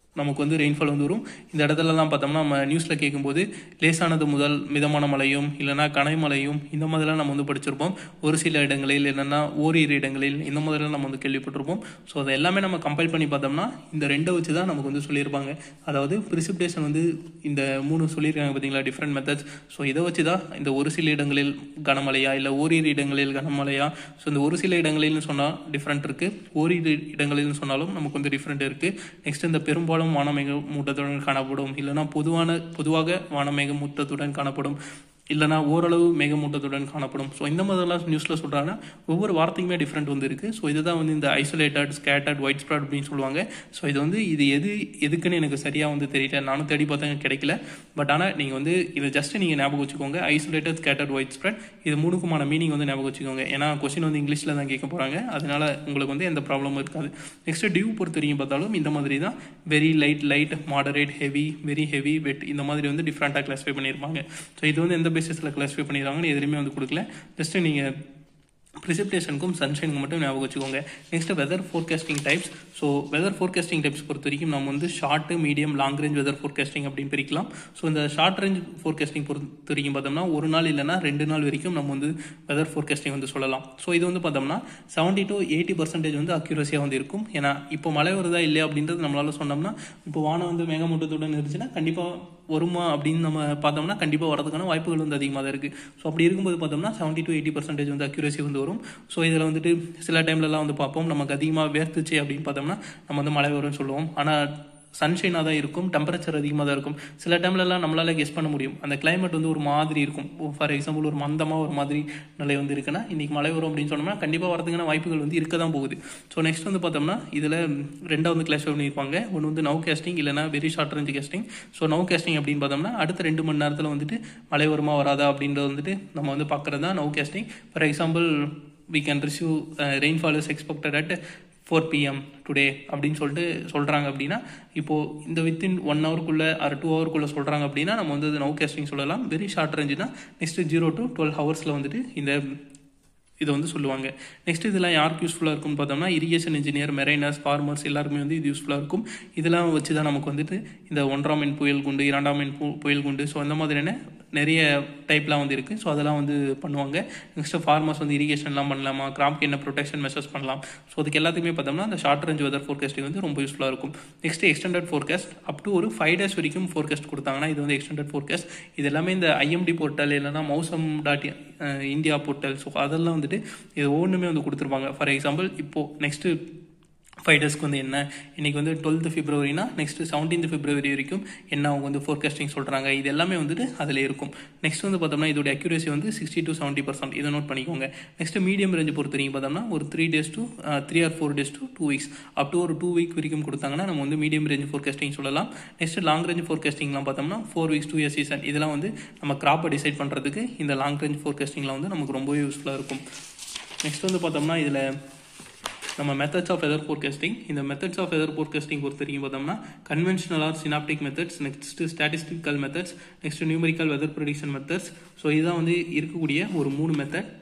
நமக்கு வந்து ரெயின்ஃபால் வந்து வரும். இந்த இடத்துலலாம் பார்த்தோம்னா நம்ம நியூஸில் கேட்கும்போது லேசானது முதல் மிதமான மழையும் இல்லைனா கனைமழையும் இந்த மாதிரிலாம் நம்ம வந்து படிச்சிருப்போம். ஒரு சில இடங்களில் இல்லைன்னா ஓரிரு இடங்களில் இந்த மாதிரிலாம் நம்ம வந்து கேள்விப்பட்டிருப்போம். ஸோ அதை எல்லாமே நம்ம கம்பைல் பண்ணி பார்த்தோம்னா இந்த ரெண்டை வச்சு தான் நமக்கு வந்து சொல்லியிருப்பாங்க. அதாவது ப்ரிசிபிடேஷன் வந்து இந்த 3 சொல்லியிருக்காங்க பார்த்தீங்களா, டிஃப்ரெண்ட் மெத்தட்ஸ். ஸோ இதை வச்சு தான் இந்த ஒரு சில இடங்களில் கனமழையா இல்லை ஓரிரு இடங்களில் கனமழையா. ஸோ இந்த ஒரு சில இடங்களில்னு சொன்னால் டிஃப்ரெண்ட் இருக்குது, ஓரிரு இடங்களில்னு சொன்னாலும் நமக்கு வந்து டிஃப்ரெண்ட் இருக்குது. நெக்ஸ்ட் இந்த பெரும்பாலும் வானமேக மூட்டத்துடன் காணப்படும், இல்லைனா பொதுவாக வானமேக மூட்டத்துடன் காணப்படும், இல்லைனா ஓரளவு மேகமூட்டத்துடன் காணப்படும். ஸோ இந்த மாதிரிலாம் நியூஸில் சொல்கிறாங்கன்னா ஒவ்வொரு வார்த்தைக்குமே டிஃப்ரெண்ட் வந்து இருக்குது. ஸோ இதுதான் வந்து இந்த ஐசோலேட்டட், ஸ்கேட்டர்ட், ஒயிட் ஸ்ப்ரெட் அப்படின்னு சொல்லுவாங்க. ஸோ இது வந்து எதுக்குன்னு எனக்கு சரியாக வந்து தெரியல, நானும் தேடி பார்த்தேன் கிடைக்கல. பட் ஆனால் நீங்கள் வந்து இதை ஜஸ்ட் நீங்கள் ஞாபகம் வச்சுக்கோங்க. ஐசோலேட்டட், ஸ்கேட்டர்ட், ஒயிட் ஸ்ப்ரெட் இது மூணுக்குமான மீனிங் வந்து ஞாபகம் வச்சுக்கோங்க. ஏன்னா கொஸ்டின் வந்து இங்கிலீஷில் தான் கேட்க போகிறாங்க, அதனால உங்களுக்கு வந்து எந்த ப்ராப்ளமும் இருக்காது. நெக்ஸ்ட் டியூ பொறுத்த வரைக்கும் பார்த்தாலும் இந்த மாதிரி தான் very light, moderate, heavy, very heavy, wet இந்த மாதிரி வந்து டிஃப்ரெண்ட்டாக கிளாஸிஃபை பண்ணியிருப்பாங்க. ஸோ இது வந்து எந்த பேசிஸில் கிளாஸிஃபை பண்ணிடுறாங்கன்னு எதுவுமே வந்து கொடுக்கல. ஜஸ்ட் நீங்கள் ப்ரிசிபிடேஷனுக்கும் சன்ஷைனுக்கு மட்டும் ஞாபகம் வச்சுக்கோங்க. Next weather forecasting types. So weather forecasting types பொறுத்த வரைக்கும் நம்ம வந்து short, medium, long range weather forecasting அப்படின்னு பிரிக்கலாம். ஸோ இந்த ஷார்ட் ரேஞ்ச் ஃபோர்காஸ்டிங் பொறுத்த வரைக்கும் பார்த்தோம்னா 1 நாள் இல்லைனா 2 நாள் வரைக்கும் நம்ம வந்து வெதர் ஃபோர்காஸ்டிங் வந்து சொல்லலாம். ஸோ இது வந்து பார்த்தோம்னா 70 to 80% வந்து அக்யூரஸியாக வந்து இருக்கும். ஏன்னா இப்போ மழை வருதா இல்லையா அப்படின்றது நம்மளால சொன்னோம்னா, இப்போ வானம் வந்து மேகமூட்டத்துடன் இருந்துச்சுன்னா கண்டிப்பாக வருமா அப்படின்னு நம்ம பார்த்தோம்னா கண்டிப்பாக வரதுக்கான வாய்ப்புகள் வந்து அதிகமாக தான் இருக்குது. ஸோ அப்படி இருக்கும்போது பார்த்தோம்னா 70 to 80% வந்து அக்யூரஸி வந்து வரும். ஸோ இதில் வந்துட்டு சில டைம்லலாம் வந்து பார்ப்போம், நமக்கு அதிகமாக வேர்த்துச்சு அப்படின்னு பார்த்தோம்னா நம்ம வந்து மழை வரும்னு சொல்லுவோம். ஆனால் சன்ஷைனாக தான் இருக்கும், டெம்பரேச்சர் அதிகமாக தான் இருக்கும். சில டைம்லலாம் நம்மளால கெஸ் பண்ண முடியும், அந்த கிளைமேட் வந்து ஒரு மாதிரி இருக்கும். ஃபார் எக்ஸாம்பிள் ஒரு மந்தமாக ஒரு மாதிரி நிலை வந்து இருக்குன்னா இன்றைக்கி மழை வரும் அப்படின்னு சொன்னோம்னா கண்டிப்பாக வரதுக்கான வாய்ப்புகள் வந்து இருக்க தான் போகுது. ஸோ நெக்ஸ்ட் வந்து பார்த்தோம்னா இதில் ரெண்டாவது வந்து கிளாஸிஃபை பண்ணியிருப்பாங்க. ஒன்று வந்து நவ் கேஸ்டிங் இல்லைனா very short range casting. So nowcasting அப்படின்னு பார்த்தோம்னா அடுத்த 2 மணி நேரத்தில் வந்துட்டு மழை வருமா வராதா அப்படின்றது வந்துட்டு நம்ம வந்து பார்க்குறது தான் nowcasting. For example we can receive rainfall is expected at 4 PM today அப்படின்னு சொல்லிட்டு சொல்கிறாங்க அப்படின்னா, இப்போது இந்த வித்தின் 1 ஹவருக்குள்ளே ஆர் 2 ஹவருக்குள்ளே சொல்கிறாங்க அப்படின்னா நம்ம வந்து நவ் கேஸ்டிங் சொல்லலாம். வெரி ஷார்ட் ரேஞ்சுனா நெக்ஸ்ட் 0 to 12 ஹவர்ஸில் வந்துட்டு இந்த இதை வந்து சொல்லுவாங்க. நெக்ஸ்ட் இதெல்லாம் யாருக்கு யூஸ்ஃபுல்லாக இருக்கும்னு பார்த்தோம்னா இரிகேஷன் இன்ஜினியர், மெரைனர்ஸ், ஃபார்மர்ஸ் எல்லாருமே வந்து இது யூஸ்ஃபுல்லாக இருக்கும். இதெல்லாம் வச்சு தான் நமக்கு வந்துட்டு இந்த 1ஆம் எண் புயல் குண்டு, 2ஆம் எண் புயல் குண்டு, ஸோ அந்த மாதிரியான நிறைய டைப்லாம் வந்து இருக்குது. ஸோ அதெல்லாம் வந்து பண்ணுவாங்க. நெக்ஸ்ட்டு ஃபார்மர்ஸ் வந்து இரிகேஷன்லாம் பண்ணலாமா, கிராப்க்கு என்ன ப்ரொடெக்ஷன் மெஷர்ஸ் பண்ணலாம். ஸோ அதுக்கு எல்லாத்துக்குமே பார்த்தோம்னா அந்த ஷார்ட் ரேஞ்ச் வெதர் ஃபோர்காஸ்டிங் வந்து ரொம்ப யூஸ்ஃபுல்லாக இருக்கும். Next extended forecast up to ஒரு 5 days வரைக்கும் ஃபோர்காஸ்ட் கொடுத்தாங்கன்னா இது வந்து எக்ஸ்டெண்டட் ஃபோர்காஸ்ட். இது எல்லாமே இந்த IMD போர்ட்டல் இல்லைனா mosam.india போர்ட்டல். ஸோ அதெல்லாம் வந்துட்டு இது ஒவ்வொன்றுமே வந்து கொடுத்துருப்பாங்க. ஃபார் எக்ஸாம்பிள் இப்போது நெக்ஸ்ட்டு 5 daysக்கு வந்து என்ன, இன்றைக்கி வந்து 12th Februaryனா நெக்ஸ்ட்டு 17th February வரைக்கும் என்ன அவங்க வந்து ஃபோர்காஸ்டிங் சொல்கிறாங்க, இது எல்லாமே வந்துட்டு அதில் இருக்கும். நெக்ஸ்ட் வந்து பார்த்தோம்னா இதோட அக்யூரேசி வந்து 60 to 70%, இதை நோட் பண்ணிக்கோங்க. நெக்ஸ்ட்டு மீடியம் ரேஞ்சு பொறுத்த வரைக்கும் பார்த்தோம்னா ஒரு 3 days to 3 or 4 days to 2 weeks up to ஒரு 2 week வரைக்கும் கொடுத்தாங்கன்னா நம்ம வந்து மீடியம் ரேஞ்ச் ஃபோர்காஸ்டிங் சொல்லலாம். நெக்ஸ்ட் லாங் ரேஞ்ச் ஃபோர்காஸ்டிங்லாம் பார்த்தோம்னா 4 weeks to a season. இதெல்லாம் வந்து நம்ம கிராப்பை டிசைட் பண்ணுறதுக்கு இந்த லாங் ரேஞ்ச் ஃபோர்காஸ்டிங்லாம் வந்து நமக்கு ரொம்பவே யூஸ்ஃபுல்லாக இருக்கும். நெக்ஸ்ட் வந்து பார்த்தோம்னா இதில் நம்ம மெத்தட்ஸ் ஆஃப் வெதர் ஃபோர்காஸ்டிங். இந்த மெத்தட்ஸ் ஆஃப் வெதர் ஃபோர்காஸ்டிங் பொறுத்த வரைக்கும் பார்த்தோம்னா conventional or synoptic methods, next statistical methods, next numerical weather prediction methods. So இதுதான் வந்து இருக்கக்கூடிய ஒரு 3 மெத்தட்.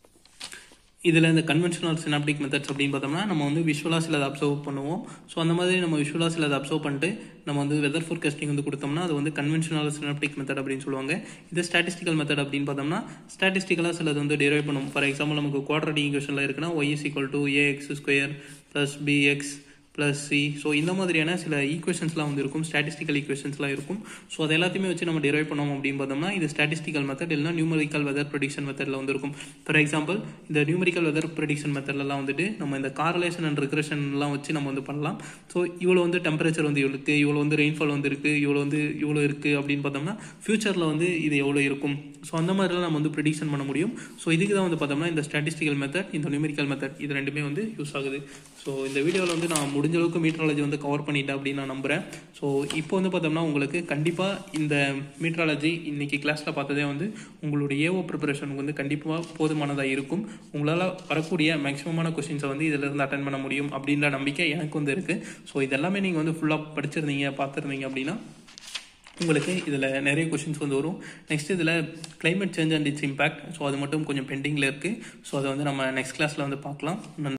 இதில் இந்த கன்வென்ஷனல் சினாப்டிக் மெத்தட்ஸ் அப்படின்னு பார்த்தோம்னா நம்ம வந்து விஷுவலாக சிலதை அப்சர்வ் பண்ணுவோம். ஸோ அந்த மாதிரி நம்ம விஷுவலாக சிலதை அப்சர்வ் பண்ணிட்டு நம்ம வந்து வெதர் ஃபோர்காஸ்டிங் வந்து கொடுத்தோம்னா அது வந்து கன்வென்ஷனல் சினாப்டிக் மெத்தட் அப்படின்னு சொல்லுவாங்க. இது ஸ்டாட்டிஸ்டிக்கல் மெத்தட் அப்படின்னு பார்த்தோம்னா ஸ்டாட்டிஸ்டிக்கலாக சிலது வந்து டெரைவ் பண்ணும். ஃபார் எக்ஸாம்பிள் நமக்கு குவாட்ரேட்டிக் ஈக்குவேஷனில் இருக்குன்னா y = ax² + bx + c. So இந்த மாதிரியான சில ஈக்குவேஷன்ஸ்லாம் வந்து இருக்கும், ஸ்டாட்டிஸ்டிக்கல் ஈக்குவேஷன்ஸ்லாம் இருக்கும். ஸோ அது எல்லாத்தையுமே வச்சு நம்ம டெரைவ் பண்ணோம் அப்படின்னு பார்த்தோம்னா இது ஸ்டாட்டிஸ்டிக்கல் மெத்தட் இல்லைனா நியூமெரிக்கல் வெதர் ப்ரெடிக்ஷன் மெத்தடில் வந்து இருக்கும். ஃபார் எக்ஸாம்பிள் இந்த நியூமெரிக்கல் வெதர் ப்ரெடிக்ஷன் மெத்தட்லாம் வந்துட்டு நம்ம இந்த காரலேஷன் அண்ட் ரிக்ரெஷன்லாம் வச்சு நம்ம வந்து பண்ணலாம். ஸோ இவ்வளோ வந்து டெம்பரேச்சர் வந்து இவ்வளோ இருக்குது, இவ்வளோ வந்து ரெயின்ஃபால் வந்து இருக்குது, இவ்வளோ இருக்குது அப்படின்னு பார்த்தோம்னா ஃபியூச்சரில் வந்து இது எவ்வளோ இருக்கும். ஸோ அந்த மாதிரிலாம் நம்ம வந்து ப்ரெடிக்ஷன் பண்ண முடியும். ஸோ இதுக்கு தான் வந்து பார்த்தோம்னா இந்த ஸ்டாட்டிஸ்டிக்கல் மெத்தட், இந்த நியூமெரிக்கல் மெத்தட் இது ரெண்டுமே வந்து யூஸ் ஆகுது. ஸோ இந்த வீடியோவில் வந்து நான் முடிஞ்ச அளவுக்கு மீட்ராலஜி வந்து கவர் பண்ணிட்டேன் அப்படின்னு நான் நம்புகிறேன். ஸோ இப்போ வந்து பார்த்தோம்னா உங்களுக்கு கண்டிப்பாக இந்த மீட்ராலஜி இன்னைக்கு கிளாஸில் பார்த்ததே வந்து உங்களுடைய ஏஓ ப்ரிப்பரேஷனுக்கு வந்து கண்டிப்பாக போதுமானதாக இருக்கும். உங்களால் வரக்கூடிய மேக்ஸிமமான கொஸ்டின்ஸை வந்து இதிலிருந்து அட்டன் பண்ண முடியும் அப்படின்ற நம்பிக்கை எனக்கு வந்து இருக்குது. ஸோ இதெல்லாமே நீங்கள் வந்து ஃபுல்லாக படிச்சிருந்தீங்க, பார்த்துருந்தீங்க அப்படின்னா உங்களுக்கு இதில் நிறைய கொஷின்ஸ் வந்து வரும். நெக்ஸ்ட் இதில் climate change and its impact, so அது மட்டும் கொஞ்சம் பெண்டிங்கில் இருக்குது. ஸோ அதை வந்து நம்ம நெக்ஸ்ட் கிளாஸில் வந்து பார்க்கலாம்.